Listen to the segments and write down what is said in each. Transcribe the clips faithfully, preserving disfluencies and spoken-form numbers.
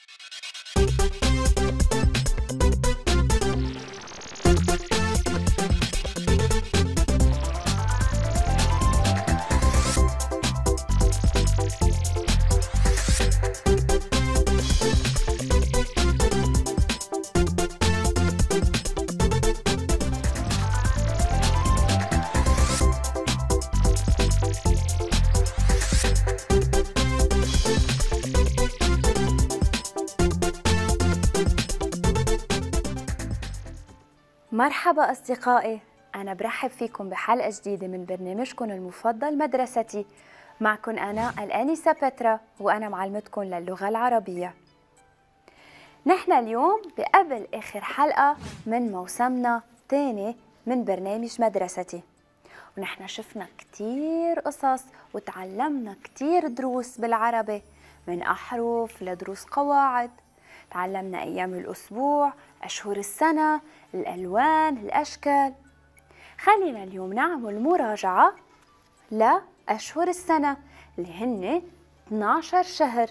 مرحبا أصدقائي، أنا برحب فيكم بحلقة جديدة من برنامجكم المفضل مدرستي. معكم أنا الآنسة بترا وأنا معلمتكم للغة العربية. نحن اليوم بقبل آخر حلقة من موسمنا الثاني من برنامج مدرستي، ونحن شفنا كتير قصص وتعلمنا كتير دروس بالعربي، من أحرف لدروس قواعد. تعلمنا أيام الأسبوع، أشهر السنة، الألوان، الأشكال. خلينا اليوم نعمل مراجعة لأشهر السنة اللي هن اثني عشر شهر،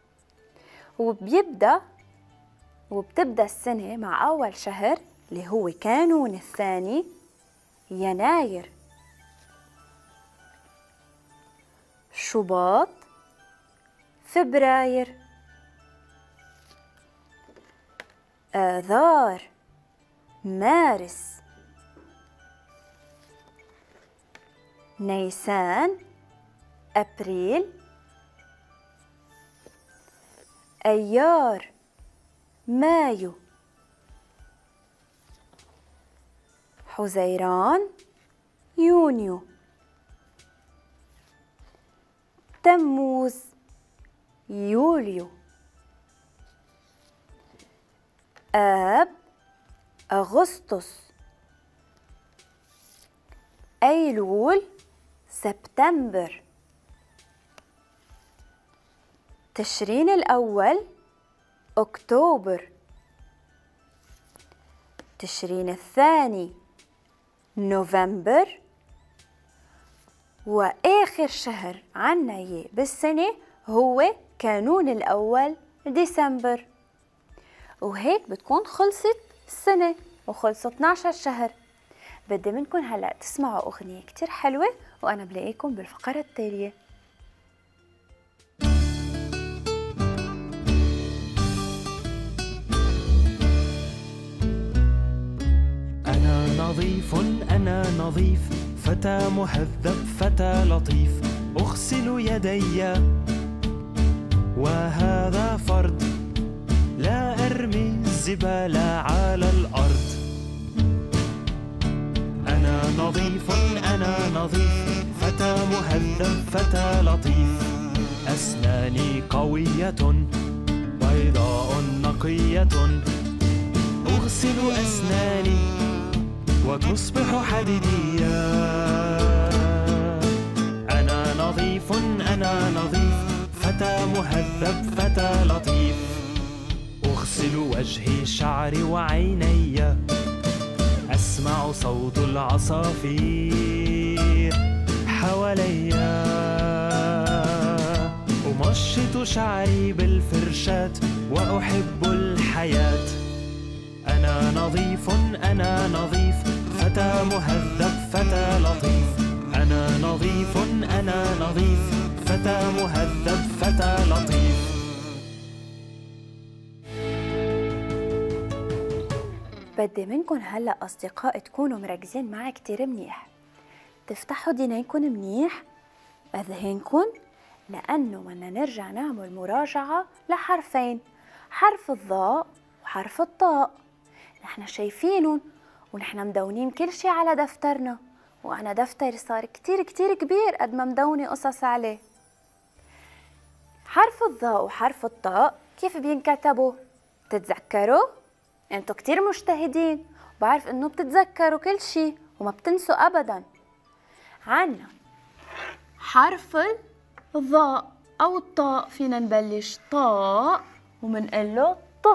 وبيبدأ وبتبدأ السنة مع أول شهر اللي هو كانون الثاني يناير، شباط، فبراير، آذار، مارس، نيسان، أبريل، أيار، مايو، حزيران، يونيو، تموز، يوليو، آب، أغسطس، أيلول، سبتمبر، تشرين الأول، أكتوبر، تشرين الثاني، نوفمبر، وآخر شهر عنا إياه بالسنة هو كانون الأول، ديسمبر. وهيك بتكون خلصت السنة وخلصت اثني عشر شهر. بدي منكم هلأ تسمعوا أغنية كتير حلوة، وأنا بلاقيكم بالفقرة التالية. أنا نظيف أنا نظيف، فتى مهذب فتى لطيف، أغسل يدي وهذا فرض، لا أرمي الزبالة على الأرض. أنا نظيف أنا نظيف، فتى مهذب فتى لطيف، أسناني قوية بيضاء نقية، أغسل أسناني وتصبح حديدية. أنا نظيف أنا نظيف، فتى مهذب فتى لطيف، أغسل وجهي شعري وعيني، أسمع صوت العصافير حوالي، أمشط شعري بالفرشاة وأحب الحياة. أنا نظيف أنا نظيف، فتى مهذب فتى لطيف، أنا نظيف أنا نظيف، فتى مهذب فتى لطيف. بدي منكم هلأ أصدقائي تكونوا مركزين معي كتير منيح، تفتحوا دينيكم منيح أذهنكم، لأنه بدنا نرجع نعمل مراجعة لحرفين، حرف الظاء وحرف الطاء. نحن شايفينهم ونحن مدونين كل شي على دفترنا، وأنا دفتري صار كتير كتير كبير قد ما مدونة قصص عليه. حرف الظاء وحرف الطاء كيف بينكتبوا؟ تتذكروا؟ انتوا كتير مجتهدين، وبعرف انه بتتذكروا كل شي وما بتنسوا ابدا. عنا حرف الظاء او الطاء، فينا نبلش طاء ومنقول له ط،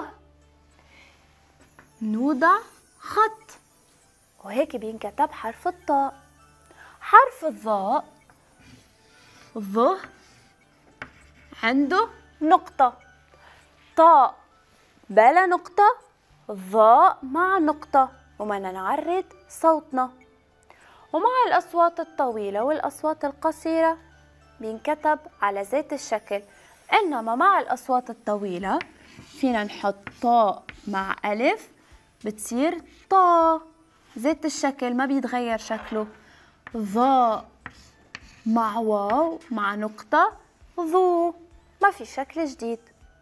نوضع خط، وهيك بينكتب حرف الطاء. حرف الظاء ظ عنده نقطة، طاء بلا نقطة، ظاء مع نقطة، وبدنا نعرض صوتنا. ومع الأصوات الطويلة والأصوات القصيرة بينكتب على ذات الشكل، إنما مع الأصوات الطويلة فينا نحط طاء مع ألف بتصير طا، ذات الشكل ما بيتغير شكله. ظاء مع واو مع نقطة ظو، ما في شكل جديد.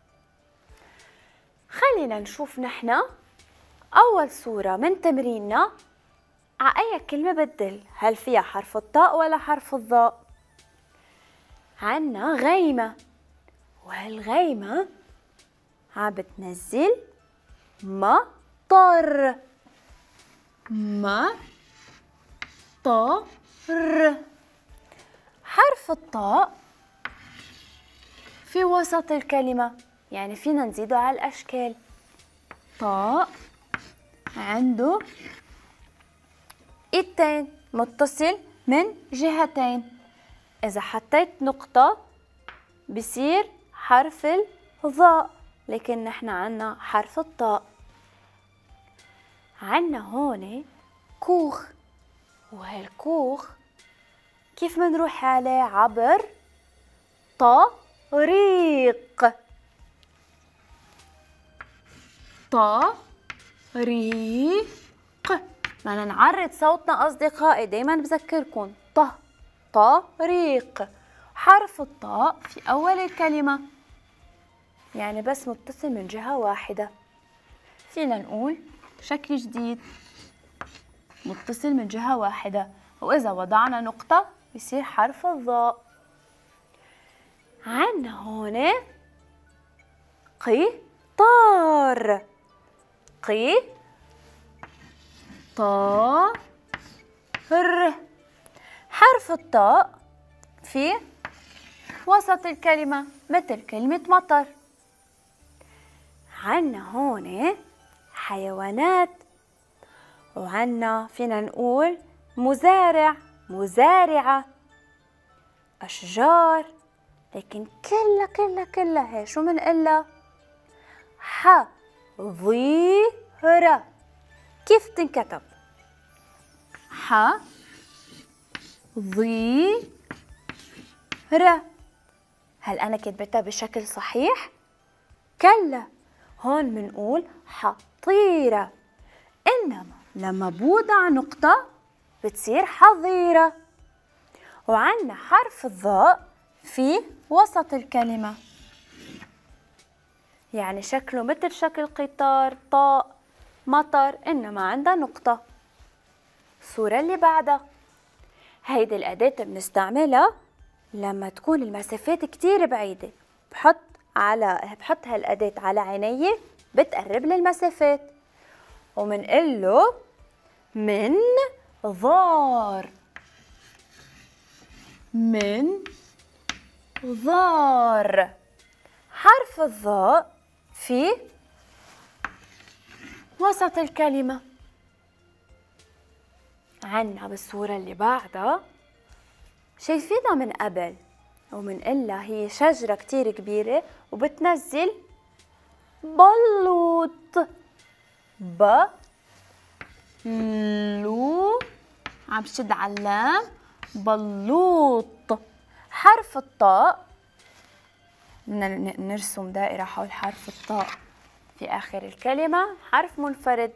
خلينا نشوف نحن أول صورة من تمريننا على أي كلمة بتدل، هل فيها حرف الطاء ولا حرف الظاء؟ عنا غيمة، وهالغيمة عم بتنزل مطر، مطر. حرف الطاء في وسط الكلمة، يعني فينا نزيده على الأشكال. طاء عنده ايدتين متصل من جهتين، إذا حطيت نقطة بصير حرف الظاء، لكن نحن عنا حرف الطاء. عنا هون كوخ، وهالكوخ كيف منروح عليه؟ عبر طريق، طريق. بدنا نعرض صوتنا أصدقائي، دايما بذكركم ط طريق. حرف الطاء في أول الكلمة، يعني بس متصل من جهة واحدة. فينا نقول شكل جديد متصل من جهة واحدة، وإذا وضعنا نقطة بيصير حرف الظاء. عنا هون قطار، قي طار. حرف الطاء في وسط الكلمة مثل كلمة مطر. عنا هون حيوانات، وعنا فينا نقول مزارع، مزارعة، أشجار، لكن كلها كلها كلها هي شو منقلها؟ حظيرة. كيف تنكتب؟ ح ظي ر. هل أنا كتبتها بشكل صحيح؟ كلا، هون منقول حطيرة، إنما لما بوضع نقطة بتصير حظيرة. وعنا حرف الظاء في وسط الكلمة، يعني شكله مثل شكل قطار، طاء، مطر، إنما عندها نقطة. الصورة اللي بعدها، هيدي الأداة بنستعملها لما تكون المسافات كتير بعيدة. بحط على بحط هالأداة على عيني بتقرب لي المسافات، ومنقول له من ظار، من ظار. حرف الظاء في وسط الكلمة. عنا بالصورة اللي بعدها شايفينها من قبل، ومنقلها هي شجرة كتير كبيرة وبتنزل بلوط، بلو عم شد علام، بلوط. حرف الطاء بدنا نرسم دائرة حول حرف الطاء في آخر الكلمة، حرف منفرد.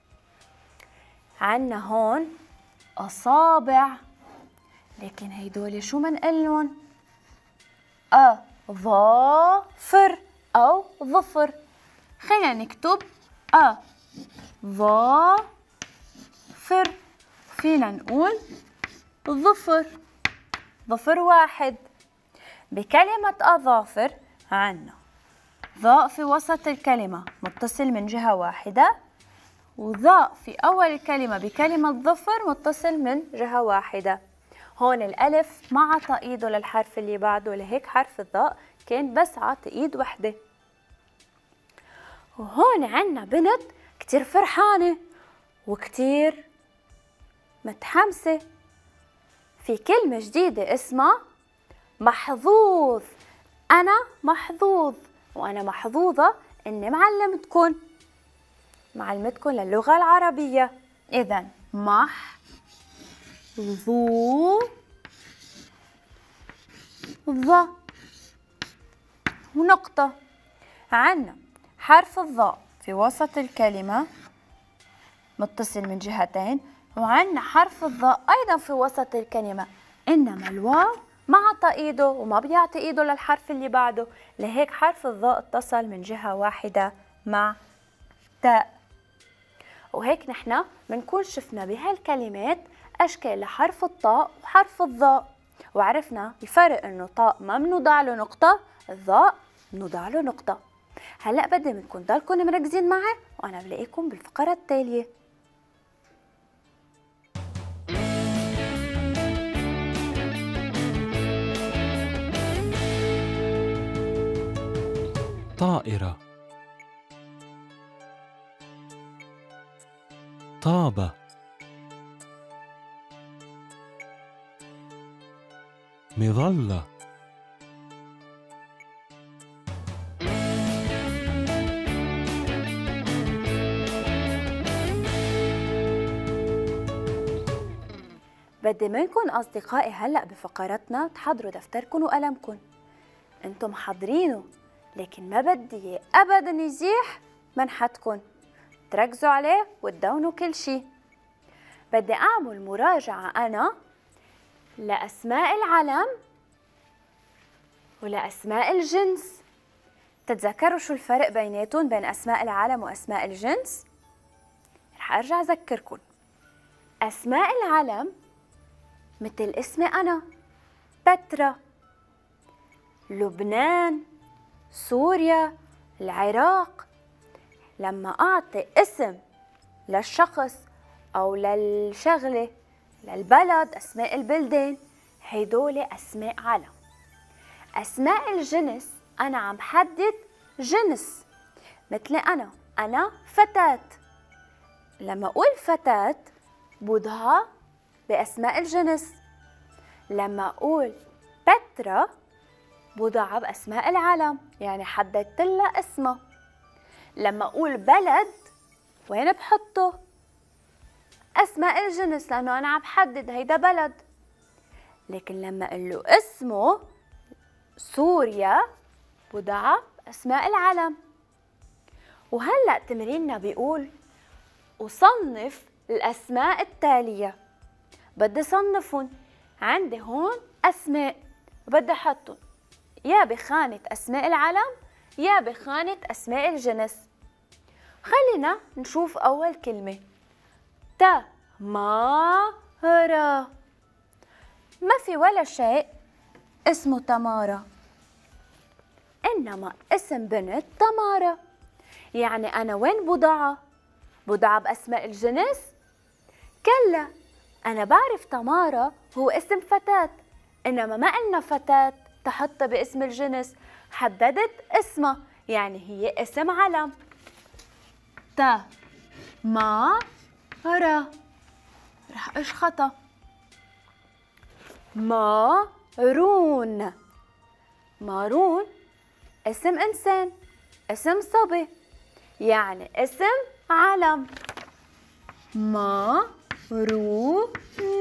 عنا هون أصابع، لكن هيدول شو منقلن؟ أظافر أو ظفر. خلينا نكتب أظافر، فينا نقول ظفر، ظفر واحد. بكلمة أظافر عنا ظاء في وسط الكلمة متصل من جهة واحدة، وظاء في أول الكلمة بكلمة ظفر متصل من جهة واحدة. هون الألف ما عطى إيده للحرف اللي بعده، لهيك حرف الظاء كان بس عطى إيد وحدة. وهون عنا بنت كتير فرحانة وكتير متحمسة في كلمة جديدة اسمها محظوظ. أنا محظوظ، وأنا محظوظة إني معلمتكن معلمتكن للغة العربية. إذن مح ظو ظ ونقطة. عنا حرف الظاء في وسط الكلمة متصل من جهتين، وعنا حرف الظاء أيضا في وسط الكلمة، إنما الواو ما عطى إيده وما بيعطي إيده للحرف اللي بعده، لهيك حرف الظاء اتصل من جهة واحدة مع تاء. وهيك نحن بنكون شفنا بهالكلمات أشكال لحرف الطاء وحرف الظاء، وعرفنا الفرق إنه طاء ما بنوضع له نقطة، الظاء بنوضع له نقطة. هلأ بدي منكم ضلكم مركزين معي وأنا بلاقيكم بالفقرة التالية. طائرة، طابة، مظلة، بدي منكم أصدقائي هلأ بفقرتنا تحضروا دفتركم وقلمكم. انتم حاضرينه، لكن ما بدي إياه أبداً يزيح من حدكم، تركزوا عليه وتدونوا كل شيء. بدي أعمل مراجعة أنا لأسماء العلم ولأسماء الجنس. تتذكروا شو الفرق بيناتهم بين أسماء العلم وأسماء الجنس؟ رح أرجع أذكركم. أسماء العلم مثل اسمي أنا بترا، لبنان، سوريا، العراق. لما أعطي اسم للشخص أو للشغلة للبلد، أسماء البلدان، هيدول أسماء علم. أسماء الجنس أنا عم حدد جنس، مثل أنا أنا فتاة، لما أقول فتاة بوضعها بأسماء الجنس، لما أقول بترا بوضعها بأسماء العلم، يعني حددت لها اسمها. لما أقول بلد وين بحطه؟ أسماء الجنس، لأنه أنا عم بحدد هيدا بلد. لكن لما أقول له اسمه سوريا بوضعها بأسماء العلم. وهلأ تمريننا بيقول أصنف الأسماء التالية. بدي صنفهم، عندي هون أسماء وبدي أحطهم يا بخانة أسماء العلم يا بخانة أسماء الجنس. خلينا نشوف أول كلمة، تمارا. ما في ولا شيء اسمه تمارا، إنما اسم بنت تمارا. يعني أنا وين بوضعها؟ بوضعها بأسماء الجنس؟ كلا، أنا بعرف تمارا هو اسم فتاة، إنما ما قلنا فتاة تحطها باسم الجنس، حددت اسمها، يعني هي اسم علم. تا ما را، رح اشخطها. مارون، مارون اسم إنسان، اسم صبي، يعني اسم علم. مارون.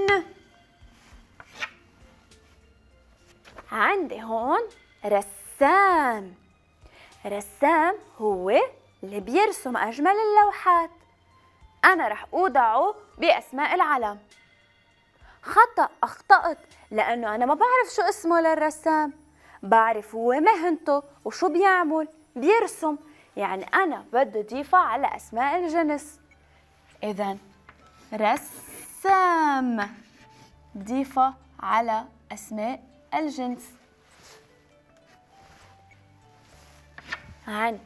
عندي هون رسام. رسام هو اللي بيرسم أجمل اللوحات، أنا رح أوضعه بأسماء العلم. خطأ، أخطأت، لأنه أنا ما بعرف شو اسمه للرسام، بعرف هو مهنته وشو بيعمل، بيرسم، يعني أنا بدي أضيفها على أسماء الجنس. إذن رسام ضيفها على أسماء الجنس. عنا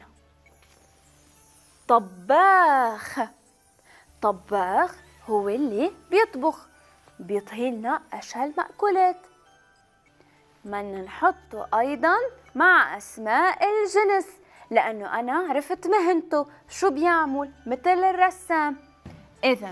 طباخ. طباخ هو اللي بيطبخ، بيطهي لنا أشهى المأكولات. بدنا نحطه أيضا مع أسماء الجنس، لأنه أنا عرفت مهنته شو بيعمل، مثل الرسام. إذن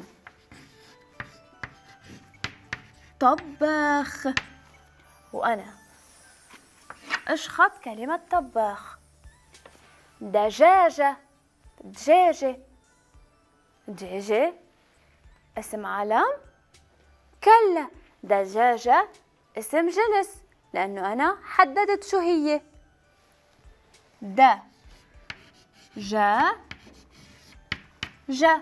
طباخ، وأنا أشخط كلمة طباخ. دجاجة، دجاجة. دجاجة اسم علم؟ كلا، دجاجة اسم جنس، لأنه أنا حددت شو هي. د جا جا.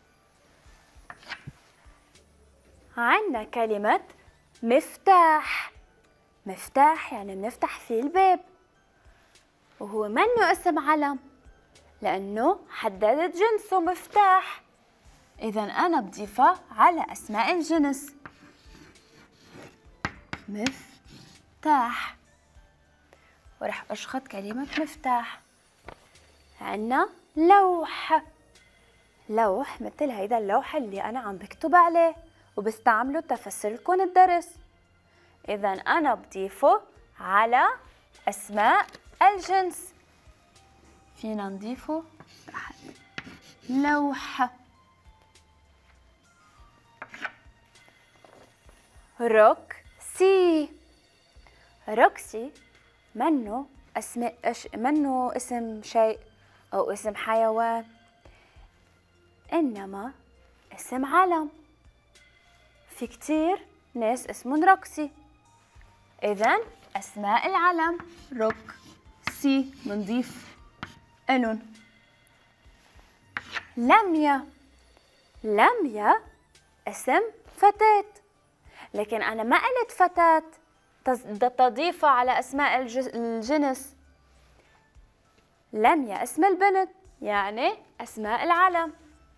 عنا كلمة مفتاح. مفتاح يعني بنفتح فيه الباب، وهو منه اسم علم لأنه حددت جنسه مفتاح. إذا أنا بضيفه على أسماء الجنس. مفتاح. ورح أشخط كلمة مفتاح. عنا لوح. لوح مثل هيدا اللوح اللي أنا عم بكتب عليه وبستعمله تفسر لكم الدرس. إذا أنا بضيفه على أسماء الجنس. فينا نضيفه لوحة. روكسي. روكسي منه اسماء أش... منه اسم شيء أو اسم حيوان، إنما اسم علم. في كتير ناس اسمهم روكسي. إذن أسماء العلم روكسي منضيف إلن. لميا. لميا اسم فتاة، لكن أنا ما قلت فتاة تضيفها على أسماء الجنس. لميا اسم البنت، يعني أسماء العلم.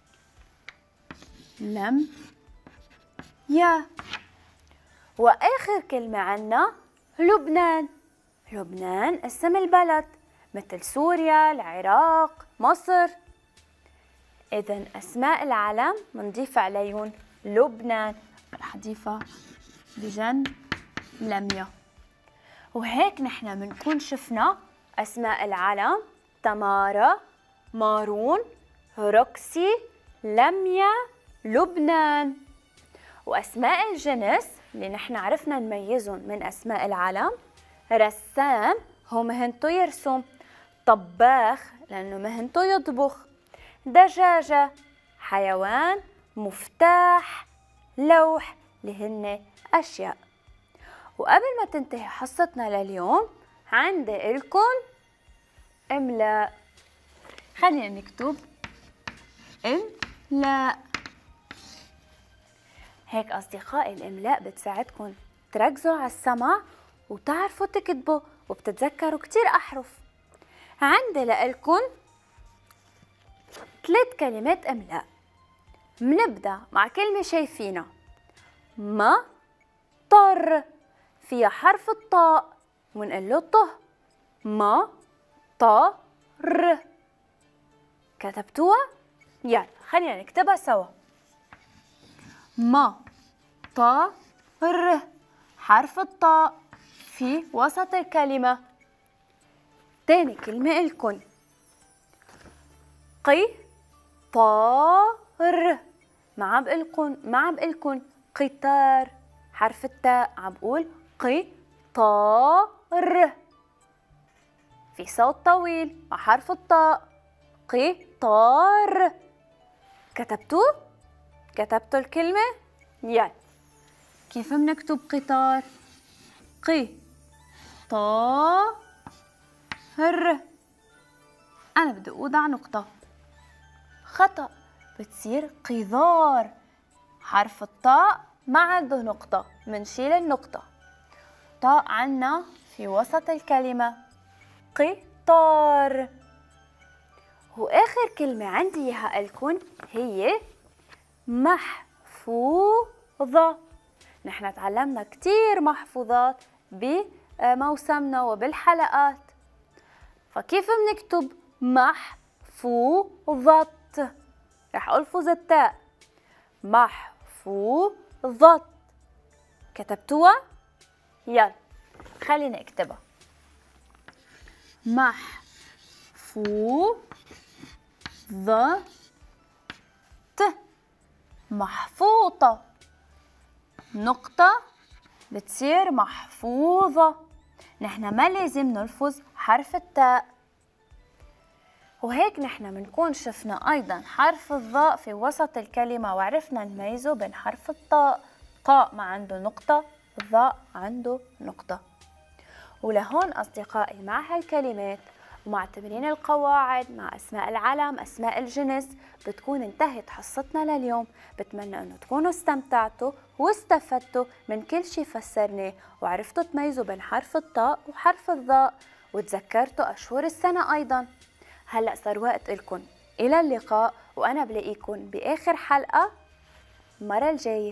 لم يا. وآخر كلمة عنا لبنان. لبنان اسم البلد مثل سوريا، العراق، مصر. إذن أسماء العلم منضيف عليهم لبنان، رح أضيفها بجنب لميا. وهيك نحن بنكون شفنا أسماء العلم: تمارا، مارون، روكسي، لميا، لبنان. وأسماء الجنس اللي نحن عرفنا نميزهم من أسماء العلم: رسام هو مهنته يرسم، طباخ لأنه مهنته يطبخ، دجاجة حيوان، مفتاح، لوح اللي هن أشياء. وقبل ما تنتهي حصتنا لليوم عندي لكم إملاء. خلينا نكتب إملاء. هيك أصدقائي الإملاء بتساعدكم تركزوا على السمع وتعرفوا تكتبوا وبتتذكروا كتير أحرف. عندي لكم ثلاث كلمات إملاء. منبدأ مع كلمة شايفينها: مطر، فيها حرف الطاء ونقول له طه. مطر. كتبتوها؟ يلا خلينا نكتبها سوا. مطر، حرف الطاء في وسط الكلمة. تاني كلمة إلكن: قطار. ما عم بقلكن ما عم بقلكن قطار، حرف التاء، عم بقول قطار في صوت طويل مع حرف الطاء. قطار. كتبتوه؟ كتبتوا الكلمة؟ يلا كيف بنكتب قطار؟ قطار. أنا بدي أوضع نقطة. خطأ، بتصير قذار، حرف الطاء ما عنده نقطة، منشيل النقطة. طاء عنا في وسط الكلمة. قطار. وآخر كلمة عندي إياها لكم هي محفوظة. نحن تعلمنا كتير محفوظات بموسمنا وبالحلقات، فكيف بنكتب محفوظة؟ رح ألفظ التاء. محفوظة. كتبتوها؟ يلا خلينا نكتبها. محفوظة. محفوظة. نقطة بتصير محفوظة. نحن ما لازم نلفظ حرف التاء. وهيك نحن بنكون شفنا أيضا حرف الظاء في وسط الكلمة وعرفنا نميزه بين حرف الطاء. طاء ما عنده نقطة، ظاء عنده نقطة. ولهون أصدقائي مع هالكلمات ومع تمرين القواعد مع أسماء العلم أسماء الجنس بتكون انتهت حصتنا لليوم. بتمنى أنه تكونوا استمتعتوا واستفدتوا من كل شي فسرناه وعرفتوا تميزوا بين حرف الطاء وحرف الظاء وتذكرتوا أشهر السنة أيضا. هلأ صار وقت لكم إلى اللقاء وأنا بلاقيكم بآخر حلقة المرة الجاية.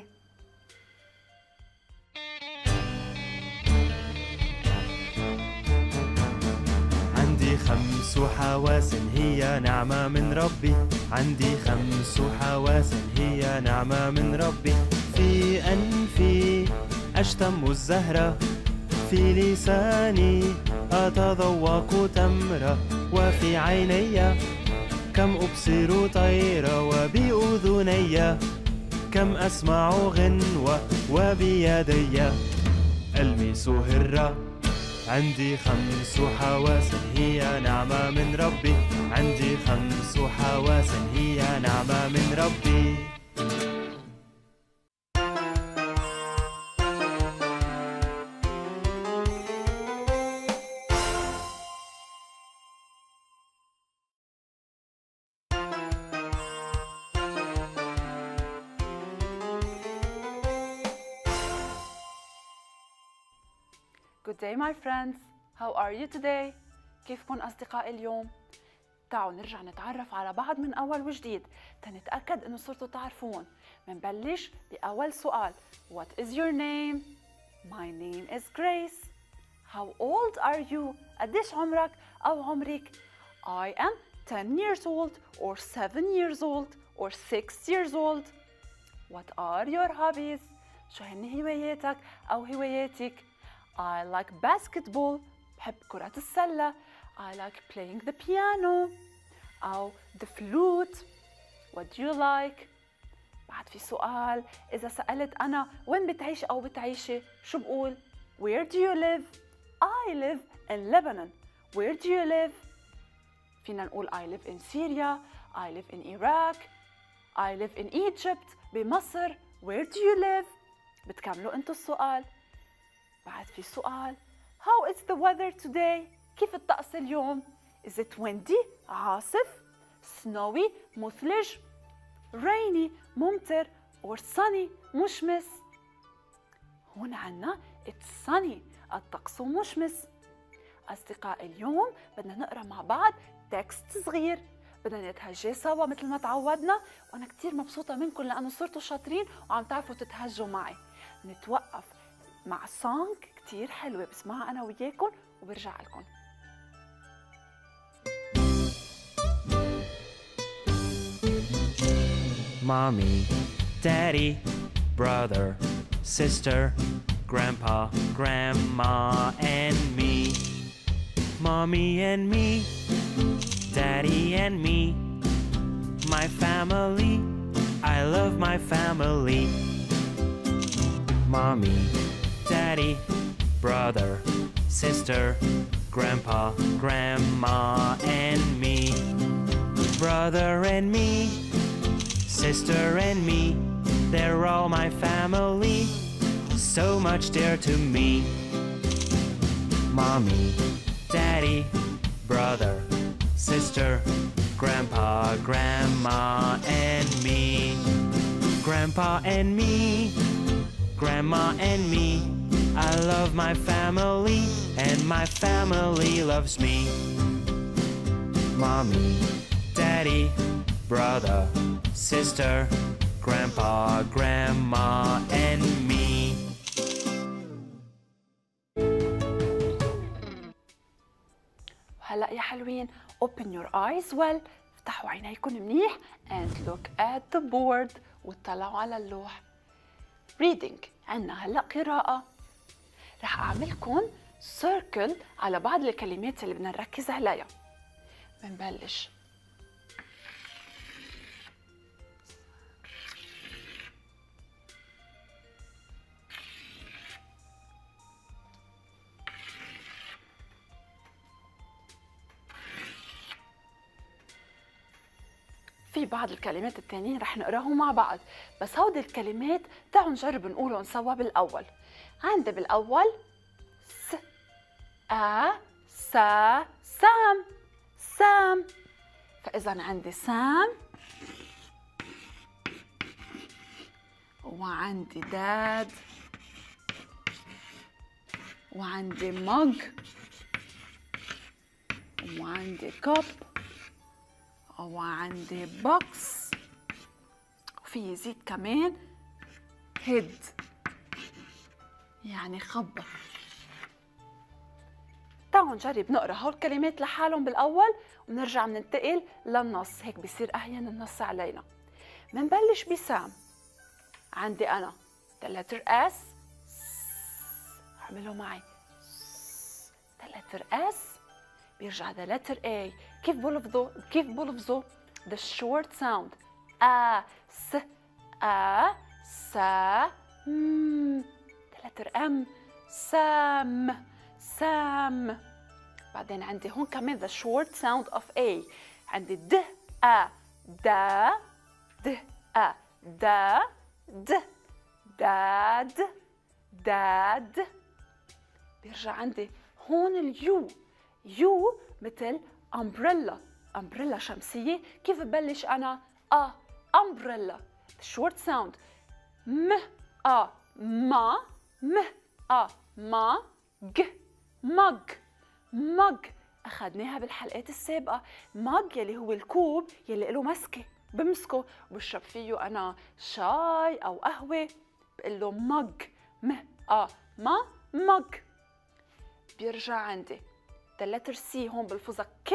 عندي خمس حواس هي نعمة من ربي، عندي خمس حواس هي نعمة من ربي. في أنفي أشتم الزهرة، في لساني أتذوق تمرة، وفي عيني كم أبصر طيرا، وبأذني كم أسمع غنوة، وبيدي ألمس هرة. عندي خمس حواس هي نعمة من ربي، عندي خمس حواس هي نعمة من ربي. Good day my friends. How are you today? كيفكن أصدقائي اليوم؟ تعالوا نرجع نتعرف على بعض من أول وجديد تنتأكد إنه صرتوا تعرفون. منبلش بأول سؤال. What is your name? My name is Grace. How old are you? قديش عمرك أو عمرك؟ I am ten years old or seven years old or six years old. What are your hobbies? شو هن هواياتك أو هواياتك؟ I like basketball. بحب كرة السلة. I like playing the piano أو the flute. What do you like? بعد في سؤال، إذا سألت أنا وين بتعيش أو بتعيشي شو بقول؟ Where do you live? I live in Lebanon. Where do you live? فينا نقول I live in Syria. I live in Iraq. I live in Egypt. بمصر. Where do you live? بتكملوا أنتوا السؤال. بعد في سؤال How is the weather today? كيف الطقس اليوم؟ Is it windy? عاصف؟ snowy? مثلج؟ rainy? ممطر؟ or sunny? مشمس؟ هون عنا it's sunny. الطقس مشمس. أصدقائي اليوم بدنا نقرأ مع بعض تكست صغير. بدنا نتهجى سوا مثل ما تعودنا وأنا كتير مبسوطة منكم لأنه صرتوا شاطرين وعم تعرفوا تتهجوا معي. نتوقف مع سونج كتير حلوة بسمعها أنا وياكم وبرجع لكم. Mommy, Daddy, brother, sister, Grandpa, Grandma, and me. Mommy and me, Daddy and me. My family, I love my family. Mommy, Daddy, brother, sister, Grandpa, Grandma, and me. Brother and me, sister and me, they're all my family, so much dear to me. Mommy, Daddy, brother, sister, Grandpa, Grandma, and me. Grandpa and me, Grandma and me, I love my family, and my family loves me. Mommy, Daddy, brother, sister, Grandpa, Grandma, and me. وهلأ يا حلوين open your eyes well. افتحوا عينيكم منيح and look at the board واطلعوا على اللوح. reading عنا هلأ قراءة. رح أعملكم circle على بعض الكلمات اللي بدنا نركز عليها. بنبلش. في بعض الكلمات التانيين رح نقراهم مع بعض، بس هودي الكلمات تعالوا نجرب نقولهم سوا بالأول. عندي بالأول س أ سا سام، سام. فإذا عندي سام، وعندي داد، وعندي مج، وعندي كوب، وعندي بوكس، وفي يزيد كمان هيد يعني خبر. تعالوا نجرب نقرا هول الكلمات لحالهم بالاول ونرجع ننتقل للنص، هيك بصير اهين النص علينا. منبلش بسام. عندي انا the letter S، اعملوا معي the letter S، بيرجع the letter A. كيف بلفظوا؟ كيف بلفظوا؟ the short sound A س A سا م. the letter M سام، سام. بعدين عندي هون كمان the short sound of A. عندي د أ دا، د أ دا، د داد، داد. بيرجع عندي هون اليو، يو مثل umbrella، umbrella شمسية. كيف ببلش أنا؟ أ umbrella short sound. م أ ما، م أ ما، ج مج، مج. أخذناها بالحلقات السابقة. مج يلي هو الكوب يلي له مسكة، بمسكه وبشرب فيه أنا شاي أو قهوة، بقول له مج، م أ ما، مج. بيرجع عندي the letter C هون بلفظها ك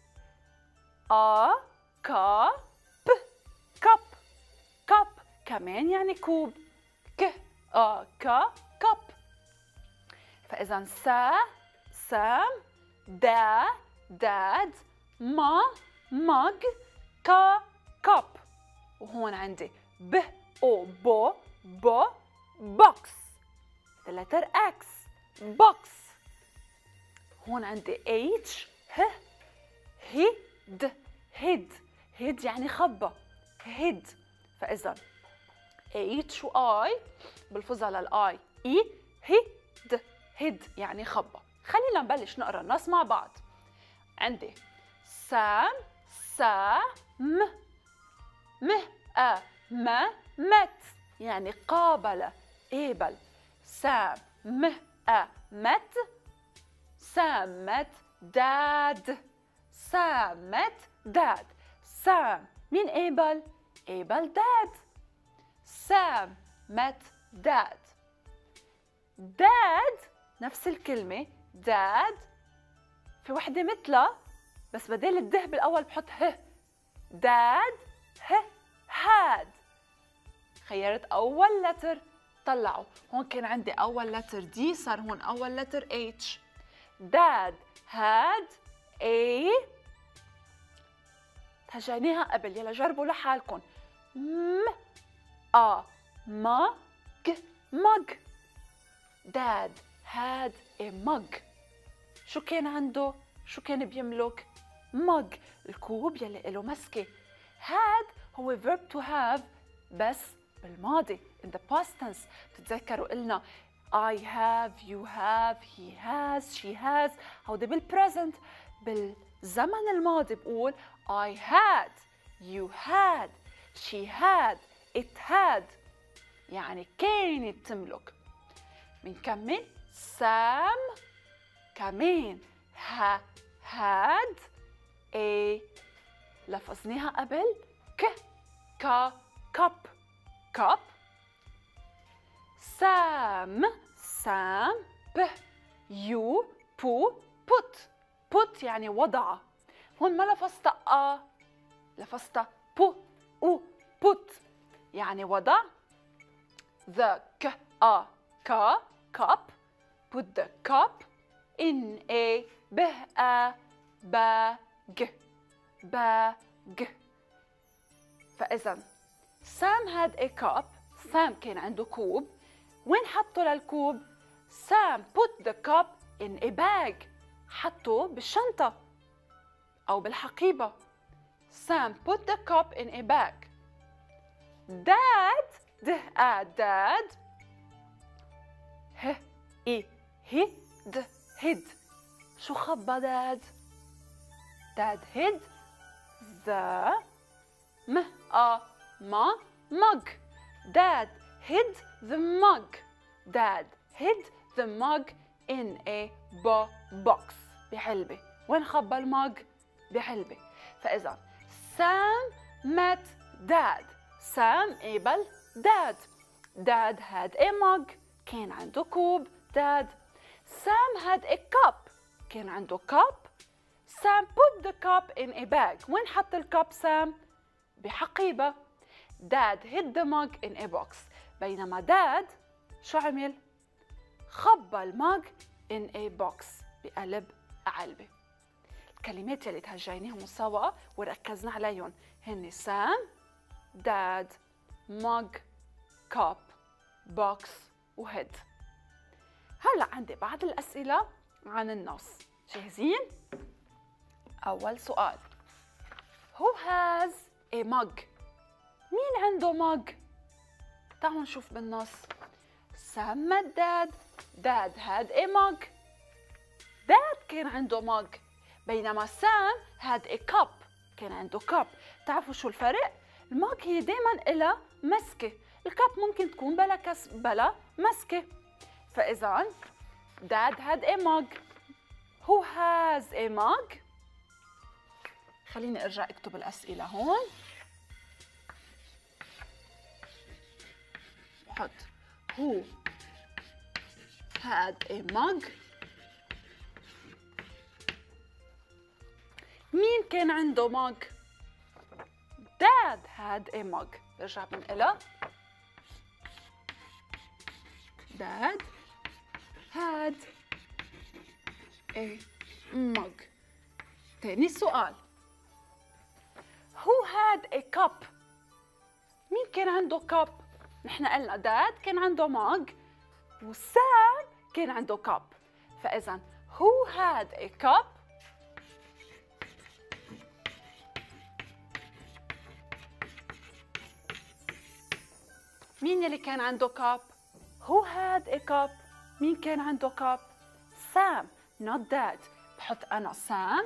أ كا ب، كب، كب كمان يعني كوب، ك أ كا كب. فإذا سا سام، دا داد، ما مج، كا كب. وهون عندي ب أو بو، بو بوكس the letter X بوكس. هون عندي H ه هيد، هيد، هيد يعني خبة، هيد. فإذا H و I بلفظها للآي إي هيد، هيد يعني خبة. خلينا نبلش نقرا النص مع بعض. عندي سام سا م، م أ ما مت يعني قابل، قابل. سام م أ مت، سامت داد، سامت داد. سام مين قابل؟ قابل داد. سام مت داد. داد نفس الكلمة داد، في وحدة مثلها بس بدل الده بالأول بحط ه. داد ه هاد. خيرت أول لتر طلعوا. هون كان عندي أول لتر دي، صار هون أول لتر اتش. داد هاد اي. تهجيناها قبل، يلا جربوا لحالكم. م أ ما ج مج. داد had a mug. شو كان عنده؟ شو كان بيملك؟ mug، الكوب يلي له مسكة. had هو verb to have بس بالماضي in the past tense. بتتذكروا قلنا I have, you have, he has, she has. هودي بالpresent. بالزمن الماضي بقول I had, you had, she had, it had. يعني كانت تملك. بنكمل. سام كمان ها had a، لفظناها قبل ك كا كب، كب. سام سام ب يو بو بوت، بوت يعني وضع. هون ما لفظت أ، لفظت بو أو بوت يعني وضع. the ك أ كا cup. put the cup in a به أ bag، bag. فإذا سام had a cup. سام كان عنده كوب. وين حطوا للكوب؟ سام put the cup in a bag. حطه بالشنطة أو بالحقيبة. Sam put the cup in a bag. Dad, ده آ dad. ه إي hid hid. شو خبى dad؟ Dad hid the م آ ما mug. Dad hid the mug. Dad hid the mug in a bo box. بحلبة. وين خبى المج؟ بحلبة. فإذا Sam met Dad. Sam قابل Dad. Dad had a mug. كان عنده كوب. Dad. Sam had a cup. كان عنده cup. Sam put the cup in a bag. وين حط الكب سام؟ بحقيبة. Dad hid the mug in a box. بينما Dad شو عمل؟ خبى المج in a box بقلب علبة. الكلمات اللي تهجيناهم سوا وركزنا عليهم هن سام، Dad، mug، cup، box وهيد. هلا عندي بعض الأسئلة عن النص. جاهزين؟ أول سؤال. Who has a mug؟ مين عنده mug؟ تعالوا نشوف بالنص. Sam met Dad. Dad had a mug. Dad كان عنده mug. بينما Sam had a cup. كان عنده cup. تعرفوا شو الفرق؟ المج هي دايما إلها مسكة. الكب ممكن تكون بلا كس بلا مسكة. فإذا Dad had a mug. Who has a mug؟ خليني ارجع اكتب الأسئلة هون. بحط who had a mug. مين كان عنده mug؟ Dad had a mug. برجع بنقلها. Dad had a mug. تاني سؤال. Who had a cup؟ مين كان عنده cup؟ نحن قلنا Dad كان عنده mug وسام كان عنده cup. فإذا who had a cup؟ مين اللي كان عنده cup؟ Who had a cup؟ مين كان عنده cup؟ Sam not Dad. بحط أنا Sam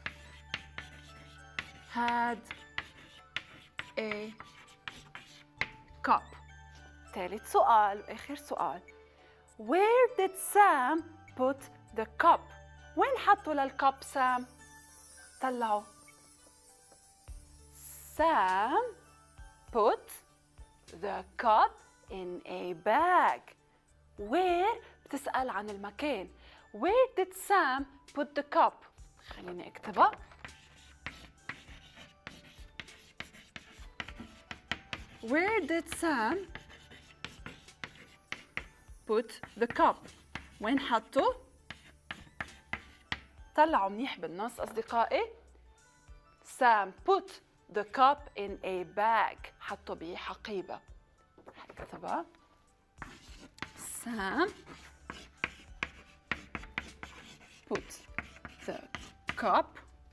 had a cup. ثالث سؤال وآخر سؤال. Where did Sam put the cup؟ وين حطوا للكب سام؟ طلعوا. Sam put the cup in a bag. Where بتسأل عن المكان. Where did Sam put the cup؟ خليني اكتبها. Where did Sam put the cup؟ وين حطه؟ طلعوا منيح بالنص أصدقائي. Sam put the cup in a bag. حطه بحقيبة. هكتبها. Sam put the cup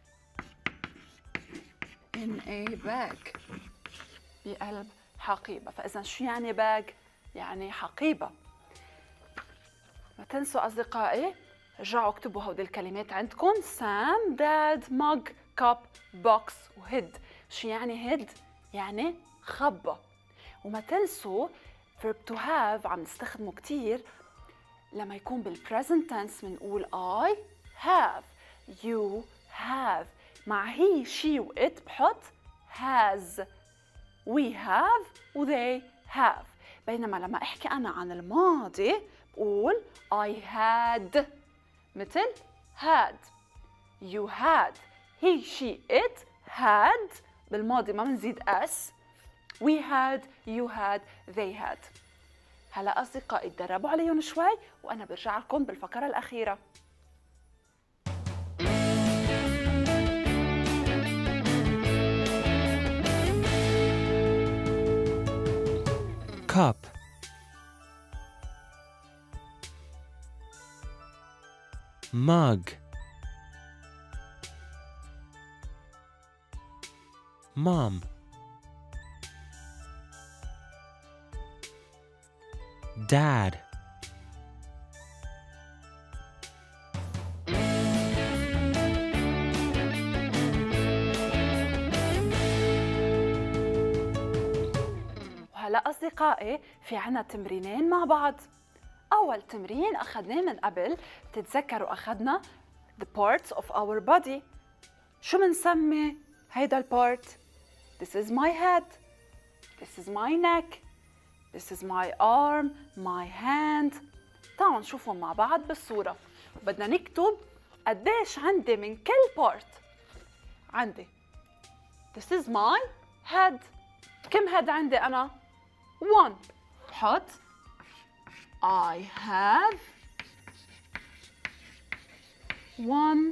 in a bag. بقلب حقيبة. فإذا شو يعني باج؟ يعني حقيبة. ما تنسوا أصدقائي رجعوا اكتبوا هودي الكلمات عندكم. Sam, Dad, mug, cup, box وهيد. شو يعني هيد؟ يعني خبى. وما تنسوا verb to have عم نستخدمه كتير لما يكون بالpresent tense بنقول I have, you have. مع he, she و it بحط has. We have و they have. بينما لما احكي أنا عن الماضي بقول I had مثل had. You had. He, she, it had. بالماضي ما بنزيد s. We had, you had, they had. هلا أصدقائي تدربوا عليهم شوي وأنا برجع لكم بالفقرة الأخيرة. cup, mug, Mom. Dad. وهلا أصدقائي في عنا تمرينين مع بعض. أول تمرين أخذناه من قبل، بتتذكروا أخذنا the parts of our body. شو منسمي هيدا البارت؟ This is my head, this is my neck, this is my arm, my hand. تعالوا نشوفهم مع بعض بالصورة. بدنا نكتب قديش عندي من كل بارت. عندي this is my head. كم head عندي أنا؟ one. حط I have one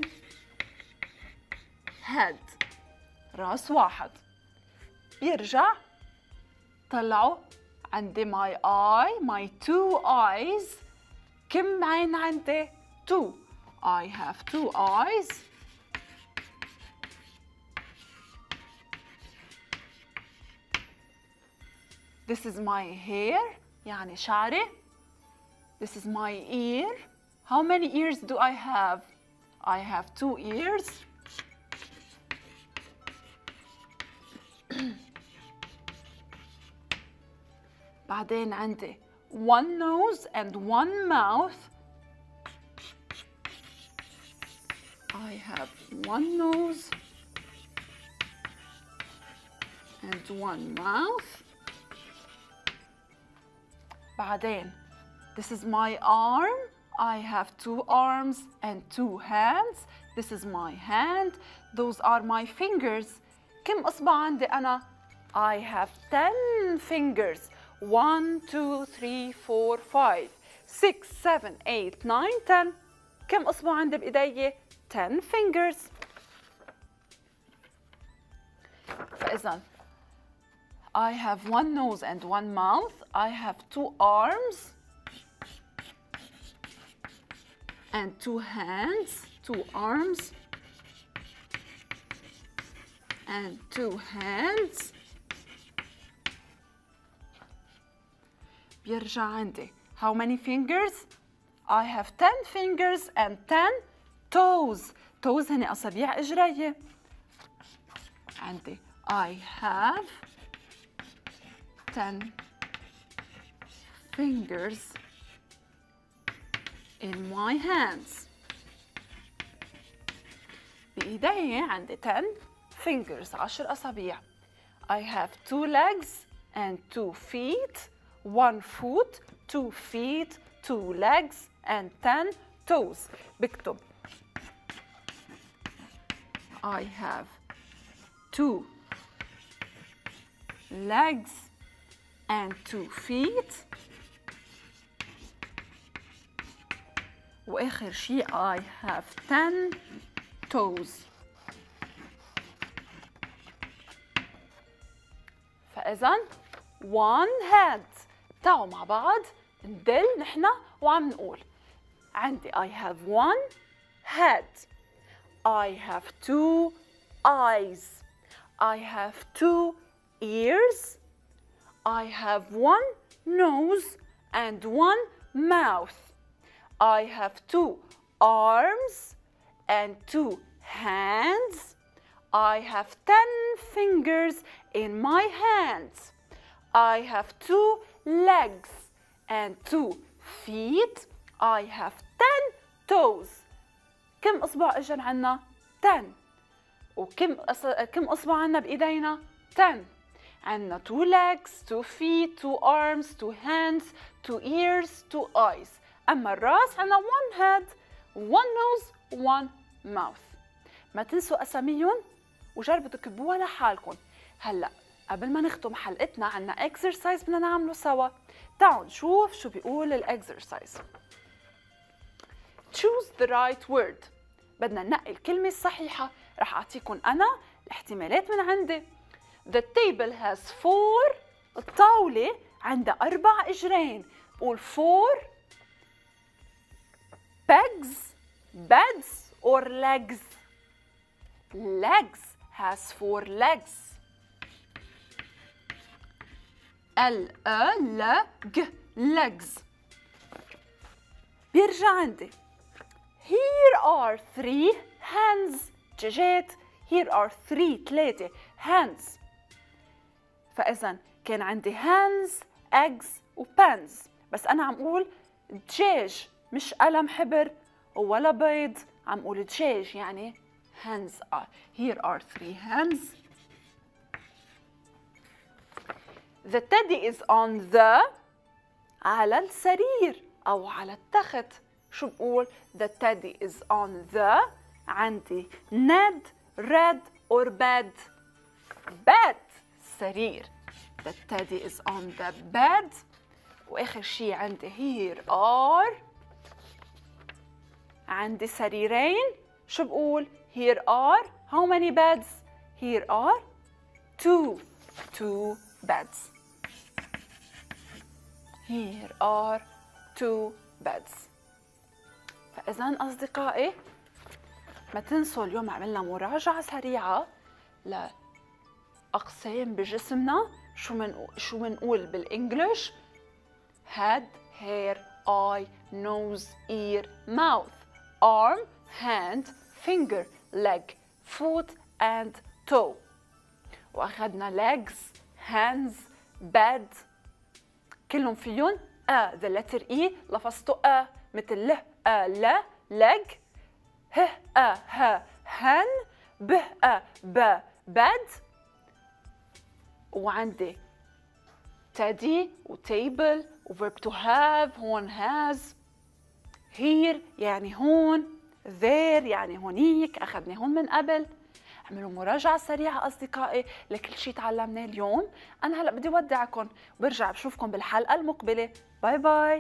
head. راس واحد. بيرجع طلعوا عندي my eye, my two eyes. كم عين عندي؟ two. I have two eyes. This is my hair, يعني شعري. This is my ear. How many ears do I have? I have two ears. بعدين عندي one nose and one mouth. I have one nose and one mouth. بعدين this is my arm. I have two arms and two hands. This is my hand. Those are my fingers. كم إصبع عندي أنا؟ I have ten fingers. One, two, three, four, five, six, seven, eight, nine, ten. كم إصبع عندي بإيدي؟ ten fingers. فإذا I have one nose and one mouth. I have two arms and two hands, two arms and two hands. بيرجع عندي how many fingers? I have ten fingers and ten toes. toes هني أصابع إجرية. عندي I have ten fingers in my hands. بإيدي عندي ten fingers عشر أصابع. I have two legs and two feet. One foot, two feet, two legs and ten toes. بكتب I have two legs and two feet. وآخر شيء I have ten toes. فإذا one head. تعالوا مع بعض ندل نحنا وعم نقول عندي I have one head. I have two eyes. I have two ears. I have one nose and one mouth. I have two arms and two hands. I have ten fingers in my hands. I have two legs and two feet. I have ten toes. كم إصبع إجن عنا؟ ten. وكم أص... كم إصبع عنا بإيدينا؟ ten. عنا two legs, two feet, two arms, two hands, two ears, two eyes. أما الراس عنا one head, one nose, one mouth. ما تنسوا أساميهم وجربوا تكتبوها لحالكم. هلأ قبل ما نختم حلقتنا عنا exercise بدنا نعمله سوا. تعالوا نشوف شو بيقول الإكسرسايز. Choose the right word. بدنا ننقي الكلمة الصحيحة. رح أعطيكم أنا الاحتمالات من عندي. The table has four. الطاولة عندها أربع إجرين. بقول four pegs, beds or legs. Legs has four legs. ال أ ل ج legs. بيرجع عندي here are three hands دجاجات. here are three ثلاثة hands. فإذا كان عندي hands eggs و pans، بس أنا عم أقول دجاج مش قلم حبر ولا بيض، عم أقول دجاج يعني hands are. here are three hands. The teddy is on the على السرير أو على التخت. شو بقول؟ The teddy is on the عندي Ned red or bed. bed سرير. The teddy is on the bed. وآخر شي عندي here are عندي سريرين. شو بقول؟ here are how many beds؟ here are two two beds. here are two beds. فإذا أصدقائي ما تنسوا اليوم عملنا مراجعة سريعة لأقسام بجسمنا. شو من شو منقول بالإنجليش؟ head, hair, eye, nose, ear, mouth, arm, hand, finger, leg, foot and toe. وأخذنا legs, hands, bed. كلهم فيهم أ the letter E لفظته أ مثل له أ لا leg، ه أ ه هن، ب أ ب bed. وعندي teddy و table و verb to have هون has. here يعني هون، there يعني هونيك، أخذنا هون من قبل. اعملوا مراجعة سريعة أصدقائي لكل شيء تعلمناه اليوم. أنا هلأ بدي ودعكم وبرجع بشوفكم بالحلقة المقبلة. باي باي.